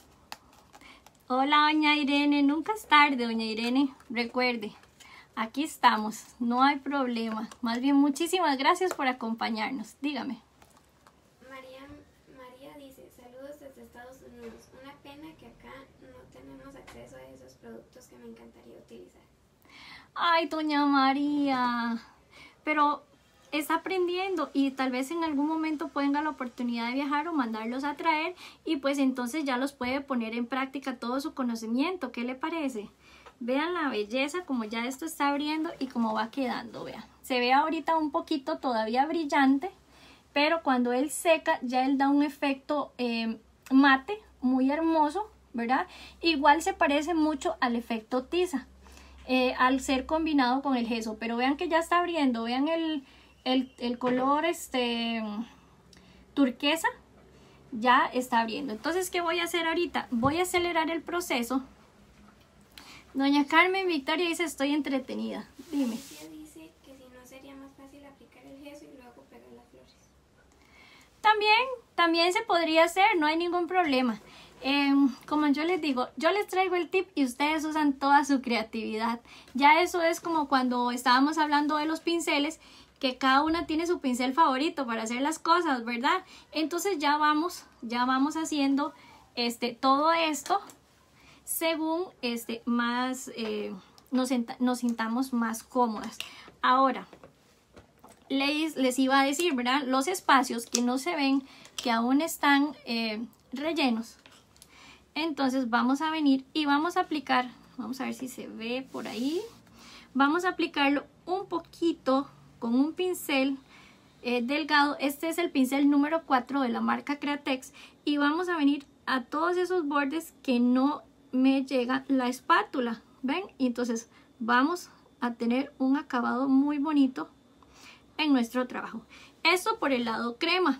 Hola, doña Irene. Nunca es tarde, doña Irene. Recuerde, aquí estamos. No hay problema. Más bien, muchísimas gracias por acompañarnos. Dígame. María, María dice, saludos desde Estados Unidos. Una pena que acá no tenemos acceso a esos productos que me encantaría utilizar. Ay, doña María. Pero está aprendiendo y tal vez en algún momento tenga la oportunidad de viajar o mandarlos a traer y pues entonces ya los puede poner en práctica todo su conocimiento. ¿Qué le parece? Vean la belleza como ya esto está abriendo y cómo va quedando, vean. Se ve ahorita un poquito todavía brillante, pero cuando él seca ya él da un efecto eh, mate muy hermoso, ¿verdad? Igual se parece mucho al efecto tiza. Eh, al ser combinado con el gesso, pero vean que ya está abriendo, vean el, el, el color este turquesa, ya está abriendo. Entonces, ¿qué voy a hacer ahorita? Voy a acelerar el proceso. Doña Carmen Victoria dice, estoy entretenida. Dime. Alicia dice que si no sería más fácil aplicar el gesso y luego pegar las flores. También, también se podría hacer, no hay ningún problema. Eh, como yo les digo, yo les traigo el tip y ustedes usan toda su creatividad. Ya eso es como cuando estábamos hablando de los pinceles, que cada una tiene su pincel favorito para hacer las cosas, ¿verdad? Entonces ya vamos, ya vamos haciendo este, todo esto según este, más, eh, nos, nos sintamos más cómodas. Ahora, les, les iba a decir, ¿verdad? Los espacios que no se ven, que aún están eh, rellenos. Entonces vamos a venir y vamos a aplicar Vamos a ver si se ve por ahí. Vamos a aplicarlo un poquito con un pincel eh, delgado. Este es el pincel número cuatro de la marca Createx. Y vamos a venir a todos esos bordes que no me llega la espátula. ¿Ven? Y entonces vamos a tener un acabado muy bonito en nuestro trabajo. Esto por el lado crema.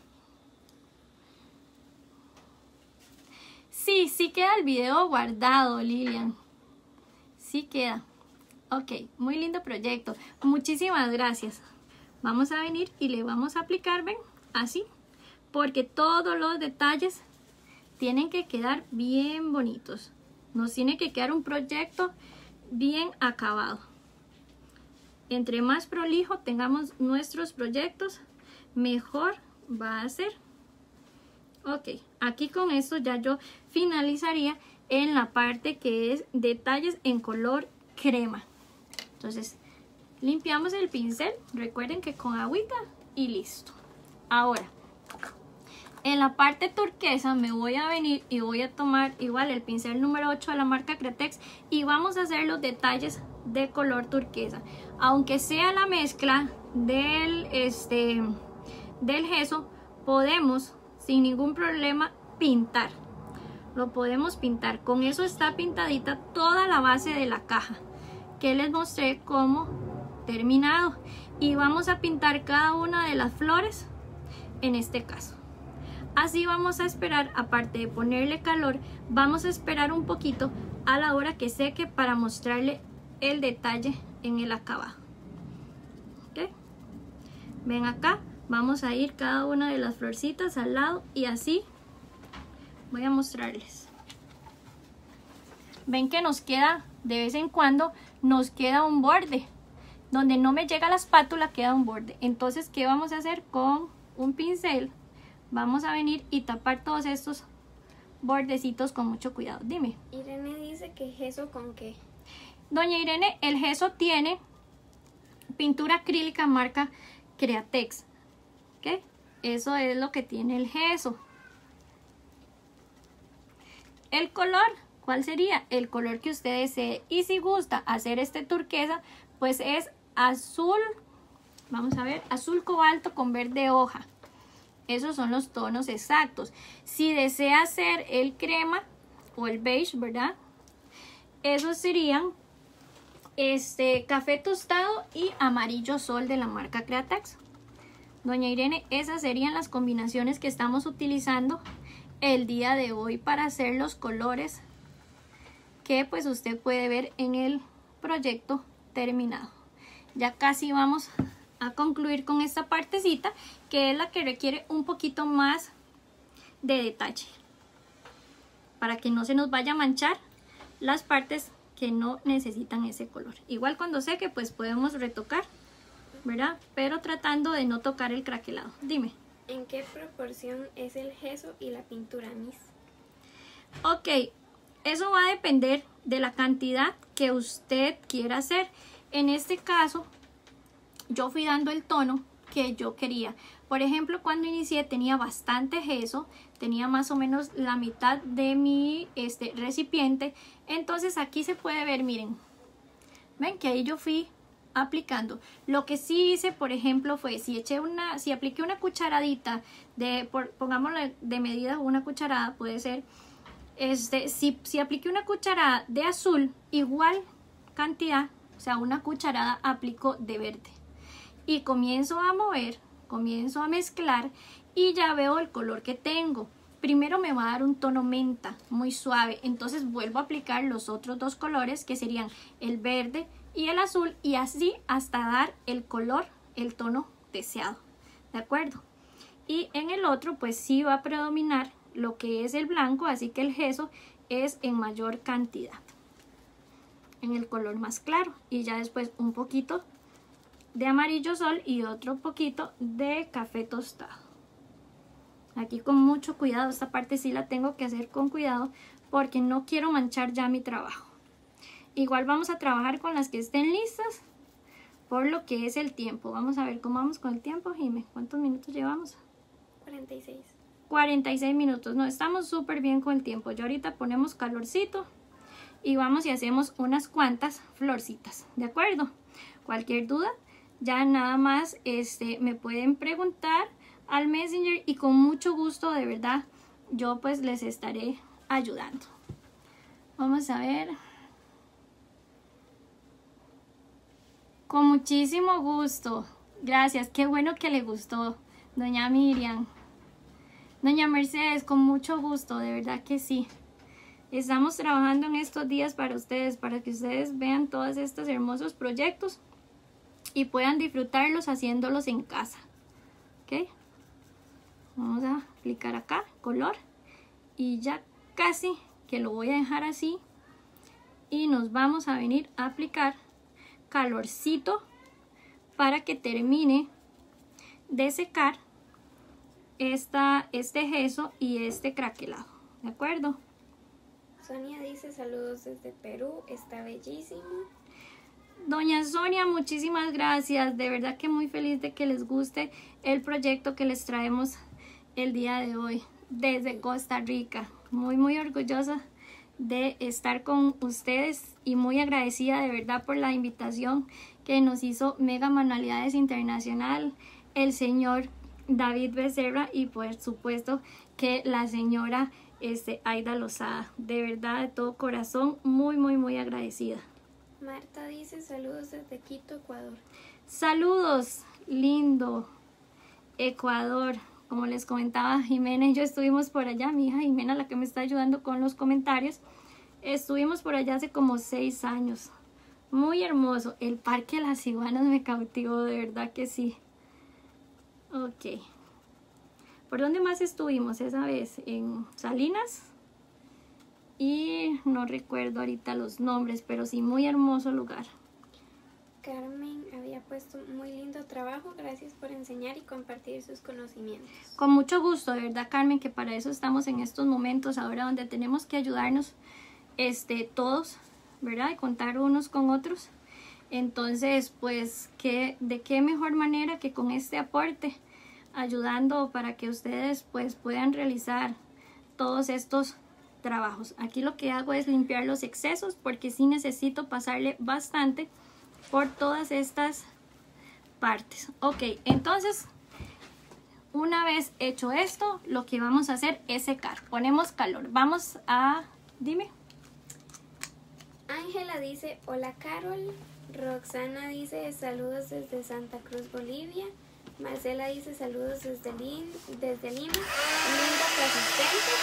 Sí, sí queda el video guardado, Lilian. Sí queda. Ok, muy lindo proyecto. Muchísimas gracias. Vamos a venir y le vamos a aplicar, ven, así. Porque todos los detalles tienen que quedar bien bonitos. Nos tiene que quedar un proyecto bien acabado. Entre más prolijo tengamos nuestros proyectos, mejor va a ser. Ok, aquí con esto ya yo finalizaría en la parte que es detalles en color crema. Entonces limpiamos el pincel, recuerden que con agüita y listo. Ahora en la parte turquesa me voy a venir y voy a tomar igual el pincel número ocho de la marca Createx y vamos a hacer los detalles de color turquesa. Aunque sea la mezcla del, este, del gesso, podemos sin ningún problema pintar. Lo podemos pintar. Con eso está pintadita toda la base de la caja que les mostré como terminado. Y vamos a pintar cada una de las flores en este caso. Así vamos a esperar, aparte de ponerle calor, vamos a esperar un poquito a la hora que seque para mostrarle el detalle en el acabado. ¿Okay? Ven acá, vamos a ir cada una de las florcitas al lado y así voy a mostrarles. Ven que nos queda, de vez en cuando, nos queda un borde. Donde no me llega la espátula queda un borde. Entonces, ¿qué vamos a hacer? Con un pincel vamos a venir y tapar todos estos bordecitos con mucho cuidado. Dime. Irene dice que gesso con qué. Doña Irene, el gesso tiene pintura acrílica marca Createx. ¿Ok? Eso es lo que tiene el gesso. El color, ¿cuál sería? El color que usted desee. Y si gusta hacer este turquesa, pues es azul, vamos a ver, azul cobalto con verde hoja. Esos son los tonos exactos. Si desea hacer el crema o el beige, ¿verdad? Esos serían este café tostado y amarillo sol de la marca Createx. Doña Irene, esas serían las combinaciones que estamos utilizando el día de hoy para hacer los colores que pues usted puede ver en el proyecto terminado. Ya casi vamos a concluir con esta partecita que es la que requiere un poquito más de detalle para que no se nos vaya a manchar las partes que no necesitan ese color. Igual cuando seque pues podemos retocar, ¿verdad? Pero tratando de no tocar el craquelado. Dime. ¿En qué proporción es el gesso y la pintura, Miss? Ok, eso va a depender de la cantidad que usted quiera hacer. En este caso, yo fui dando el tono que yo quería. Por ejemplo, cuando inicié tenía bastante gesso, tenía más o menos la mitad de mi este, recipiente. Entonces aquí se puede ver, miren, ven que ahí yo fui aplicando. Lo que sí hice, por ejemplo, fue si eché una, si apliqué una cucharadita de, por, pongámosle de medida una cucharada, puede ser, este, si, si apliqué una cucharada de azul, igual cantidad, o sea, una cucharada aplico de verde. Y comienzo a mover, comienzo a mezclar y ya veo el color que tengo. Primero me va a dar un tono menta, muy suave. Entonces vuelvo a aplicar los otros dos colores que serían el verde y el azul y así hasta dar el color, el tono deseado. ¿De acuerdo? Y en el otro pues sí va a predominar lo que es el blanco, así que el gesso es en mayor cantidad. En el color más claro y ya después un poquito de amarillo sol y otro poquito de café tostado. Aquí con mucho cuidado, esta parte sí la tengo que hacer con cuidado porque no quiero manchar ya mi trabajo. Igual vamos a trabajar con las que estén listas por lo que es el tiempo. Vamos a ver cómo vamos con el tiempo, Jimé. ¿Cuántos minutos llevamos? cuarenta y seis. cuarenta y seis minutos. No, estamos súper bien con el tiempo. Ya ahorita ponemos calorcito y vamos y hacemos unas cuantas florcitas, ¿de acuerdo? Cualquier duda, ya nada más este, me pueden preguntar al Messenger y con mucho gusto, de verdad, yo pues les estaré ayudando. Vamos a ver. Con muchísimo gusto. Gracias, qué bueno que le gustó, doña Miriam. Doña Mercedes, con mucho gusto, de verdad que sí. Estamos trabajando en estos días para ustedes, para que ustedes vean todos estos hermosos proyectos y puedan disfrutarlos haciéndolos en casa. ¿Ok? Vamos a aplicar acá, color. Y ya casi que lo voy a dejar así. Y nos vamos a venir a aplicar calorcito para que termine de secar esta, este gesso y este craquelado, ¿de acuerdo? Sonia dice saludos desde Perú, está bellísimo. Doña Sonia, muchísimas gracias, de verdad que muy feliz de que les guste el proyecto que les traemos el día de hoy desde Costa Rica. Muy muy orgullosa de estar con ustedes y muy agradecida de verdad por la invitación que nos hizo Mega Manualidades Internacional, el señor David Becerra y por supuesto que la señora este, Aida Lozada. De verdad, de todo corazón, muy muy muy agradecida. Marta dice saludos desde Quito, Ecuador. Saludos, lindo Ecuador. Como les comentaba, Jimena y yo estuvimos por allá, mi hija Jimena, la que me está ayudando con los comentarios, estuvimos por allá hace como seis años. Muy hermoso. El Parque de las Iguanas me cautivó, de verdad que sí. Ok. ¿Por dónde más estuvimos esa vez? En Salinas. Y no recuerdo ahorita los nombres, pero sí, muy hermoso lugar. Carmen había puesto muy lindo trabajo, gracias por enseñar y compartir sus conocimientos. Con mucho gusto, de verdad, Carmen, que para eso estamos en estos momentos, ahora donde tenemos que ayudarnos este, todos, ¿verdad? Y contar unos con otros. Entonces, pues, ¿qué, ¿de qué mejor manera que con este aporte, ayudando para que ustedes pues puedan realizar todos estos trabajos? Aquí lo que hago es limpiar los excesos porque sí necesito pasarle bastante por todas estas partes. Ok, entonces una vez hecho esto, lo que vamos a hacer es secar. Ponemos calor. Vamos a... Dime. Ángela dice hola Carol. Roxana dice saludos desde Santa Cruz, Bolivia. Marcela dice saludos desde, Lin, desde Lima. Linda tu asistente.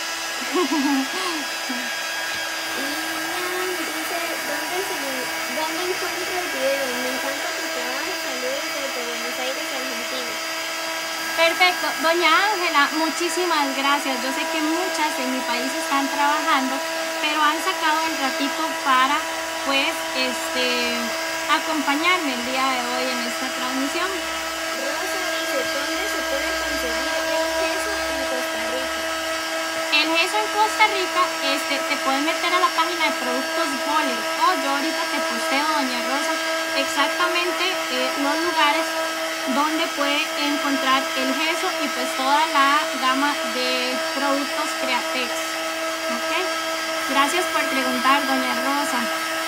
Lilian dice ¿dónde, se, ¿dónde encuentro el video? Me encanta tu trabajo. Saludos desde Buenos Aires, Argentina. Perfecto, doña Ángela, muchísimas gracias. Yo sé que muchas en mi país están trabajando, pero han sacado el ratito para pues este acompañarme el día de hoy en esta transmisión. Rosa dice ¿dónde se puede conseguir el gesso en Costa Rica? El gesso en Costa Rica, este, te puedes meter a la página de Productos Boller o yo ahorita te posteo, doña Rosa, exactamente eh, los lugares donde puede encontrar el gesso y pues toda la gama de productos Createx. ¿Ok? Gracias por preguntar, doña Rosa.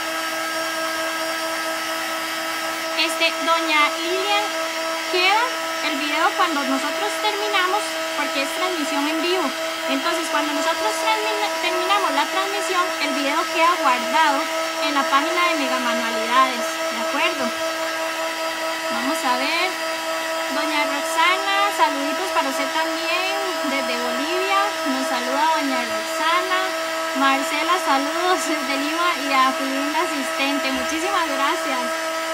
Este, doña Lilian, queda el video cuando nosotros terminamos porque es transmisión en vivo. Entonces cuando nosotros terminamos la transmisión, el video queda guardado en la página de Mega Manualidades, ¿de acuerdo? Vamos a ver. Doña Roxana, saluditos para usted también desde Bolivia. Nos saluda doña Roxana. Marcela, saludos desde Lima y a su linda asistente. Muchísimas gracias.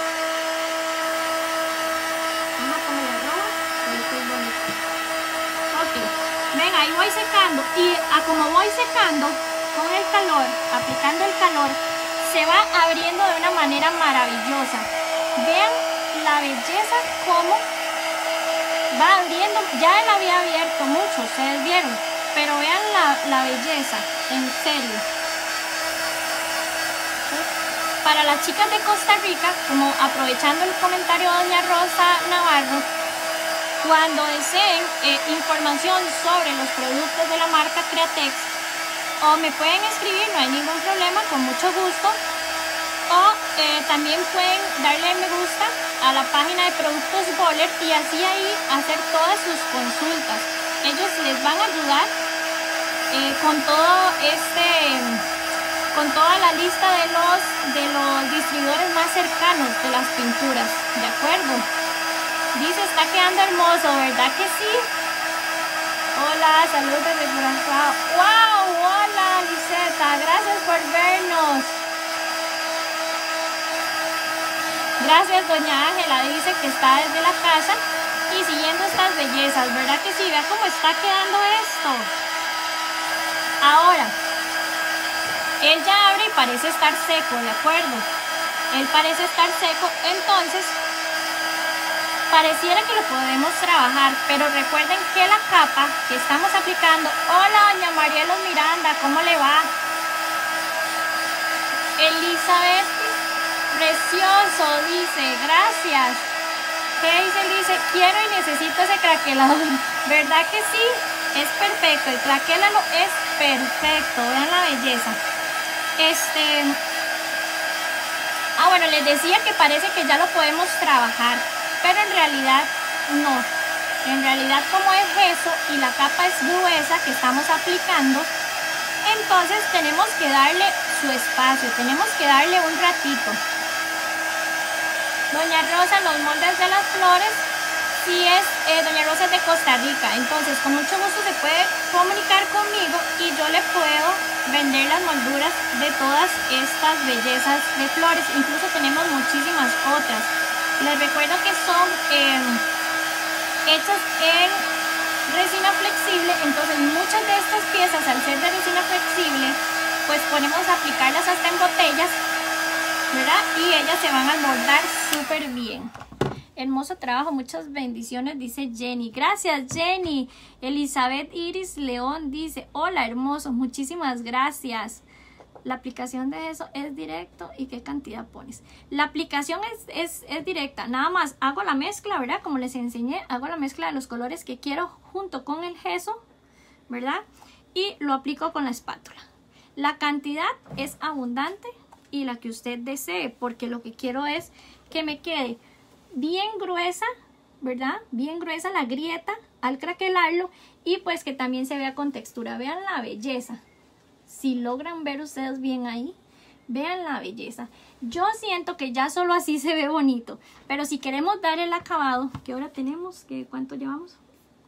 Vamos a comer la ropa, pero estoy bonita. Ok, ven, ahí voy secando. Y a como voy secando, con el calor, aplicando el calor, se va abriendo de una manera maravillosa. Vean la belleza como va abriendo. Ya la había abierto mucho, ustedes vieron, pero vean la, la belleza, en serio. Para las chicas de Costa Rica, como aprovechando el comentario de doña Rosa Navarro, cuando deseen eh, información sobre los productos de la marca Createx, o me pueden escribir, no hay ningún problema, con mucho gusto. O eh, también pueden darle me gusta a la página de Productos Boller y así ahí hacer todas sus consultas. Ellos les van a ayudar eh, con todo este, con toda la lista de los, de los distribuidores más cercanos de las pinturas, ¿de acuerdo? Dice, está quedando hermoso, ¿verdad que sí? Hola, saludos desde Curazao. ¡Wow! Hola, Liseta, gracias por vernos. Gracias, doña Ángela, dice que está desde la casa y siguiendo estas bellezas, ¿verdad que sí? Vea cómo está quedando esto. Ahora, él ya abre y parece estar seco, ¿de acuerdo? Él parece estar seco, entonces pareciera que lo podemos trabajar, pero recuerden que la capa que estamos aplicando... Hola, doña Marielo Miranda, ¿cómo le va? Elizabeth, precioso, dice, gracias. Hazel dice, quiero y necesito ese craquelador. ¿Verdad que sí? Es perfecto, el craquelalo es perfecto, vean la belleza. Este... Ah, bueno, les decía que parece que ya lo podemos trabajar, pero en realidad no. En realidad, como es gesso y la capa es gruesa que estamos aplicando, entonces tenemos que darle su espacio, tenemos que darle un ratito. Doña Rosa, los moldes de las flores, sí es, eh, Doña Rosa es de Costa Rica, entonces con mucho gusto se puede comunicar conmigo y yo le puedo vender las molduras de todas estas bellezas de flores. Incluso tenemos muchísimas otras. Les recuerdo que son eh, hechas en resina flexible, entonces muchas de estas piezas, al ser de resina flexible, pues podemos aplicarlas hasta en botellas, ¿verdad? Y ellas se van a moldar súper bien. Hermoso trabajo, muchas bendiciones, dice Jenny. Gracias, Jenny. Elizabeth Iris León dice, hola, hermoso, muchísimas gracias. La aplicación de eso es directo. ¿Y qué cantidad pones? La aplicación es, es, es directa. Nada más hago la mezcla, ¿verdad? Como les enseñé, hago la mezcla de los colores que quiero junto con el gesso, ¿verdad? Y lo aplico con la espátula. La cantidad es abundante y la que usted desee, porque lo que quiero es que me quede bien gruesa, ¿verdad? Bien gruesa la grieta al craquelarlo y pues que también se vea con textura. Vean la belleza. Si logran ver ustedes bien ahí, vean la belleza. Yo siento que ya solo así se ve bonito, pero si queremos dar el acabado, ¿qué hora tenemos? ¿Qué, ¿Cuánto llevamos?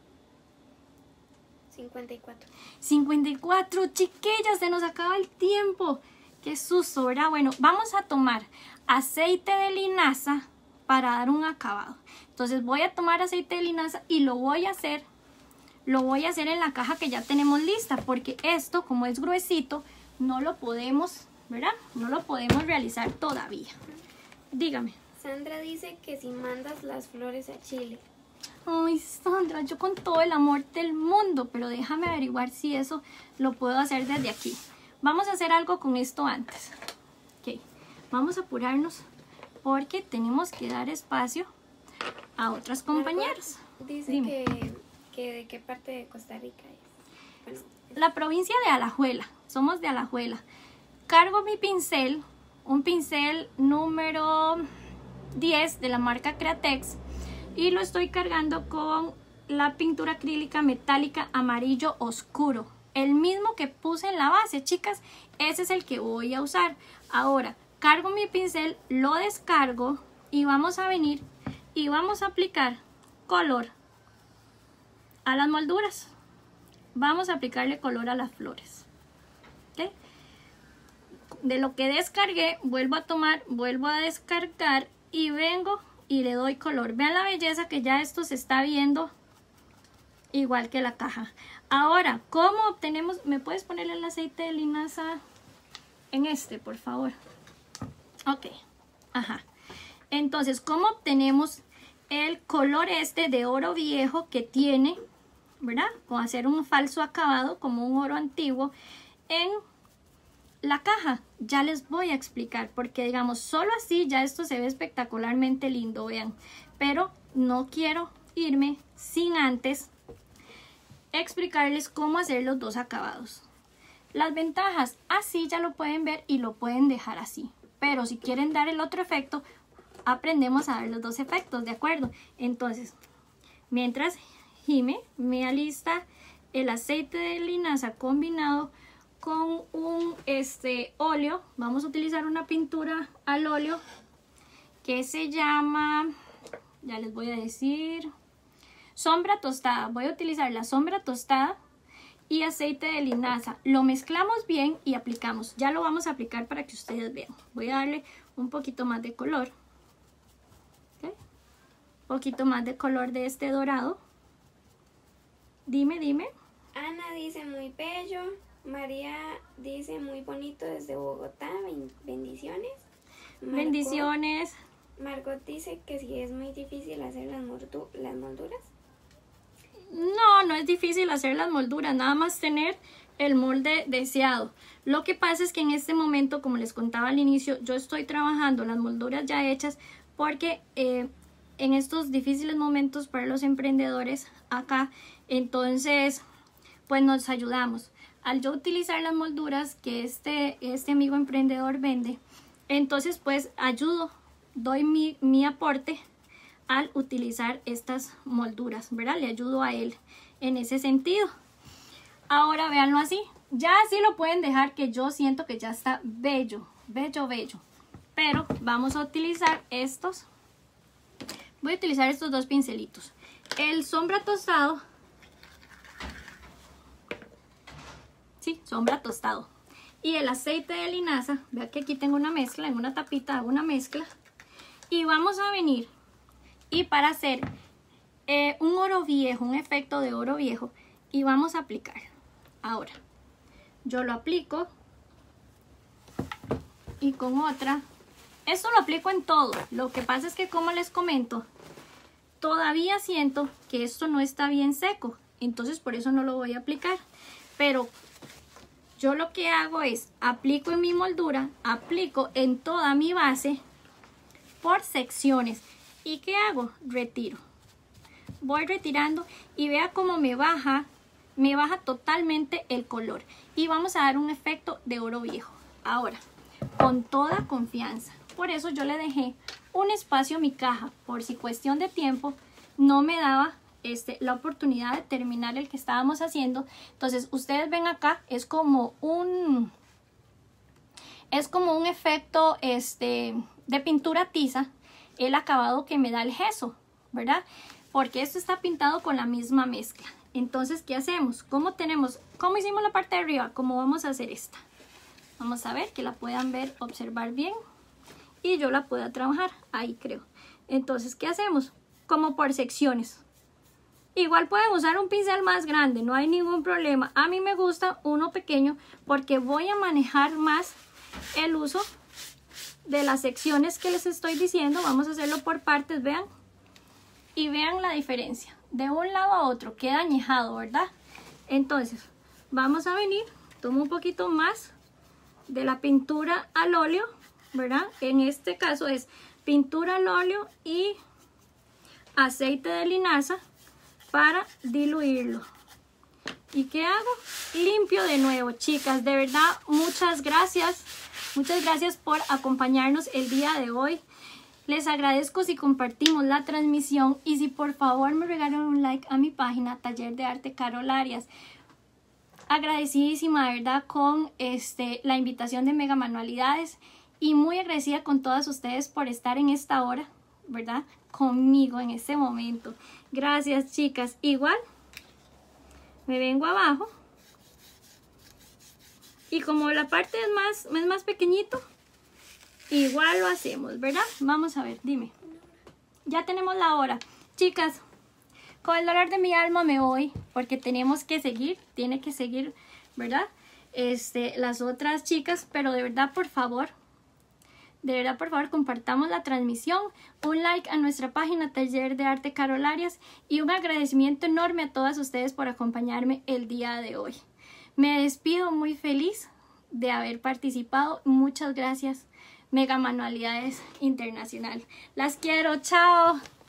cincuenta y cuatro. cincuenta y cuatro, chiquillas, se nos acaba el tiempo. Qué susto, ¿verdad? Bueno, vamos a tomar aceite de linaza para dar un acabado. Entonces voy a tomar aceite de linaza y lo voy a hacer, lo voy a hacer en la caja que ya tenemos lista, porque esto, como es gruesito, no lo podemos, ¿verdad? No lo podemos realizar todavía. Dígame. Sandra dice que si mandas las flores a Chile. Ay, Sandra, yo con todo el amor del mundo, pero déjame averiguar si eso lo puedo hacer desde aquí. Vamos a hacer algo con esto antes. Ok, vamos a apurarnos porque tenemos que dar espacio a otras compañeras. Dice Dime. que, que de qué parte de Costa Rica es. Bueno, La provincia de Alajuela, somos de Alajuela. Cargo mi pincel, un pincel número diez de la marca Createx, y lo estoy cargando con la pintura acrílica metálica amarillo oscuro. El mismo que puse en la base, chicas, ese es el que voy a usar. Ahora, cargo mi pincel, lo descargo y vamos a venir y vamos a aplicar color a las molduras. Vamos a aplicarle color a las flores. ¿Okay? De lo que descargué, vuelvo a tomar, vuelvo a descargar y vengo y le doy color. Vean la belleza que ya esto se está viendo igual que la caja. Ahora, ¿cómo obtenemos? ¿Me puedes ponerle el aceite de linaza en este, por favor? Ok, ajá. Entonces, ¿cómo obtenemos el color este de oro viejo que tiene, ¿verdad? Con hacer un falso acabado como un oro antiguo en la caja. Ya les voy a explicar, porque digamos, solo así ya esto se ve espectacularmente lindo, vean. Pero no quiero irme sin antes explicarles cómo hacer los dos acabados. Las ventajas, así ya lo pueden ver y lo pueden dejar así. Pero si quieren dar el otro efecto, aprendemos a dar los dos efectos, ¿de acuerdo? Entonces, mientras Jime me alista el aceite de linaza combinado con un este, óleo, vamos a utilizar una pintura al óleo que se llama, ya les voy a decir, sombra tostada. Voy a utilizar la sombra tostada y aceite de linaza. Lo mezclamos bien y aplicamos. Ya lo vamos a aplicar para que ustedes vean. Voy a darle un poquito más de color. ¿Okay? Un poquito más de color de este dorado. Dime, dime. Ana dice muy bello. María dice muy bonito desde Bogotá. Bendiciones. Margot, Bendiciones. Margot dice que si es muy difícil hacer las, mordu las molduras. No, no es difícil hacer las molduras, nada más tener el molde deseado. Lo que pasa es que en este momento, como les contaba al inicio, yo estoy trabajando las molduras ya hechas porque eh, en estos difíciles momentos para los emprendedores acá, entonces pues nos ayudamos. Al yo utilizar las molduras que este, este amigo emprendedor vende, entonces pues ayudo, doy mi, mi aporte al utilizar estas molduras, ¿verdad? Le ayudo a él en ese sentido. Ahora véanlo así. Ya así lo pueden dejar, que yo siento que ya está bello, bello, bello. Pero vamos a utilizar estos. Voy a utilizar estos dos pincelitos. El sombra tostado. Sí, sombra tostado. Y el aceite de linaza. Vean que aquí tengo una mezcla, en una tapita hago una mezcla. Y vamos a venir. Y para hacer eh, un oro viejo, un efecto de oro viejo, y vamos a aplicar. Ahora, yo lo aplico y con otra, esto lo aplico en todo. Lo que pasa es que, como les comento, todavía siento que esto no está bien seco, entonces por eso no lo voy a aplicar. Pero yo lo que hago es, aplico en mi moldura, aplico en toda mi base por secciones. ¿Y qué hago? Retiro. Voy retirando y vea cómo me baja, me baja totalmente el color. Y vamos a dar un efecto de oro viejo. Ahora, con toda confianza. Por eso yo le dejé un espacio a mi caja, por si cuestión de tiempo no me daba este, la oportunidad de terminar el que estábamos haciendo. Entonces, ustedes ven acá, es como un, es como un efecto este, de pintura tiza. El acabado que me da el gesso, ¿verdad? Porque esto está pintado con la misma mezcla. Entonces, ¿qué hacemos? ¿Cómo tenemos? ¿Cómo hicimos la parte de arriba? ¿Cómo vamos a hacer esta? Vamos a ver, que la puedan ver, observar bien. Y yo la pueda trabajar, ahí creo. Entonces, ¿qué hacemos? Como por secciones. Igual pueden usar un pincel más grande, no hay ningún problema. A mí me gusta uno pequeño porque voy a manejar más el uso de las secciones que les estoy diciendo. Vamos a hacerlo por partes, vean. Y vean la diferencia. De un lado a otro queda añejado, ¿verdad? Entonces, vamos a venir. Tomo un poquito más de la pintura al óleo, ¿verdad? En este caso es pintura al óleo y aceite de linaza para diluirlo. ¿Y qué hago? Limpio de nuevo, chicas. De verdad, muchas gracias. Muchas gracias por acompañarnos el día de hoy. Les agradezco si compartimos la transmisión y si por favor me regalan un like a mi página Taller de Arte Carol Arias. Agradecidísima, de verdad, con este, la invitación de Mega Manualidades y muy agradecida con todas ustedes por estar en esta hora, ¿verdad? Conmigo en este momento. Gracias, chicas. Igual, me vengo abajo. Y como la parte es más, es más pequeñito, igual lo hacemos, ¿verdad? Vamos a ver, dime. Ya tenemos la hora. Chicas, con el dolor de mi alma me voy, porque tenemos que seguir, tiene que seguir, ¿verdad? Este, las otras chicas, pero de verdad, por favor, de verdad, por favor, compartamos la transmisión, un like a nuestra página Taller de Arte Carol Arias y un agradecimiento enorme a todas ustedes por acompañarme el día de hoy. Me despido muy feliz de haber participado. Muchas gracias, Mega Manualidades Internacional. Las quiero. Chao.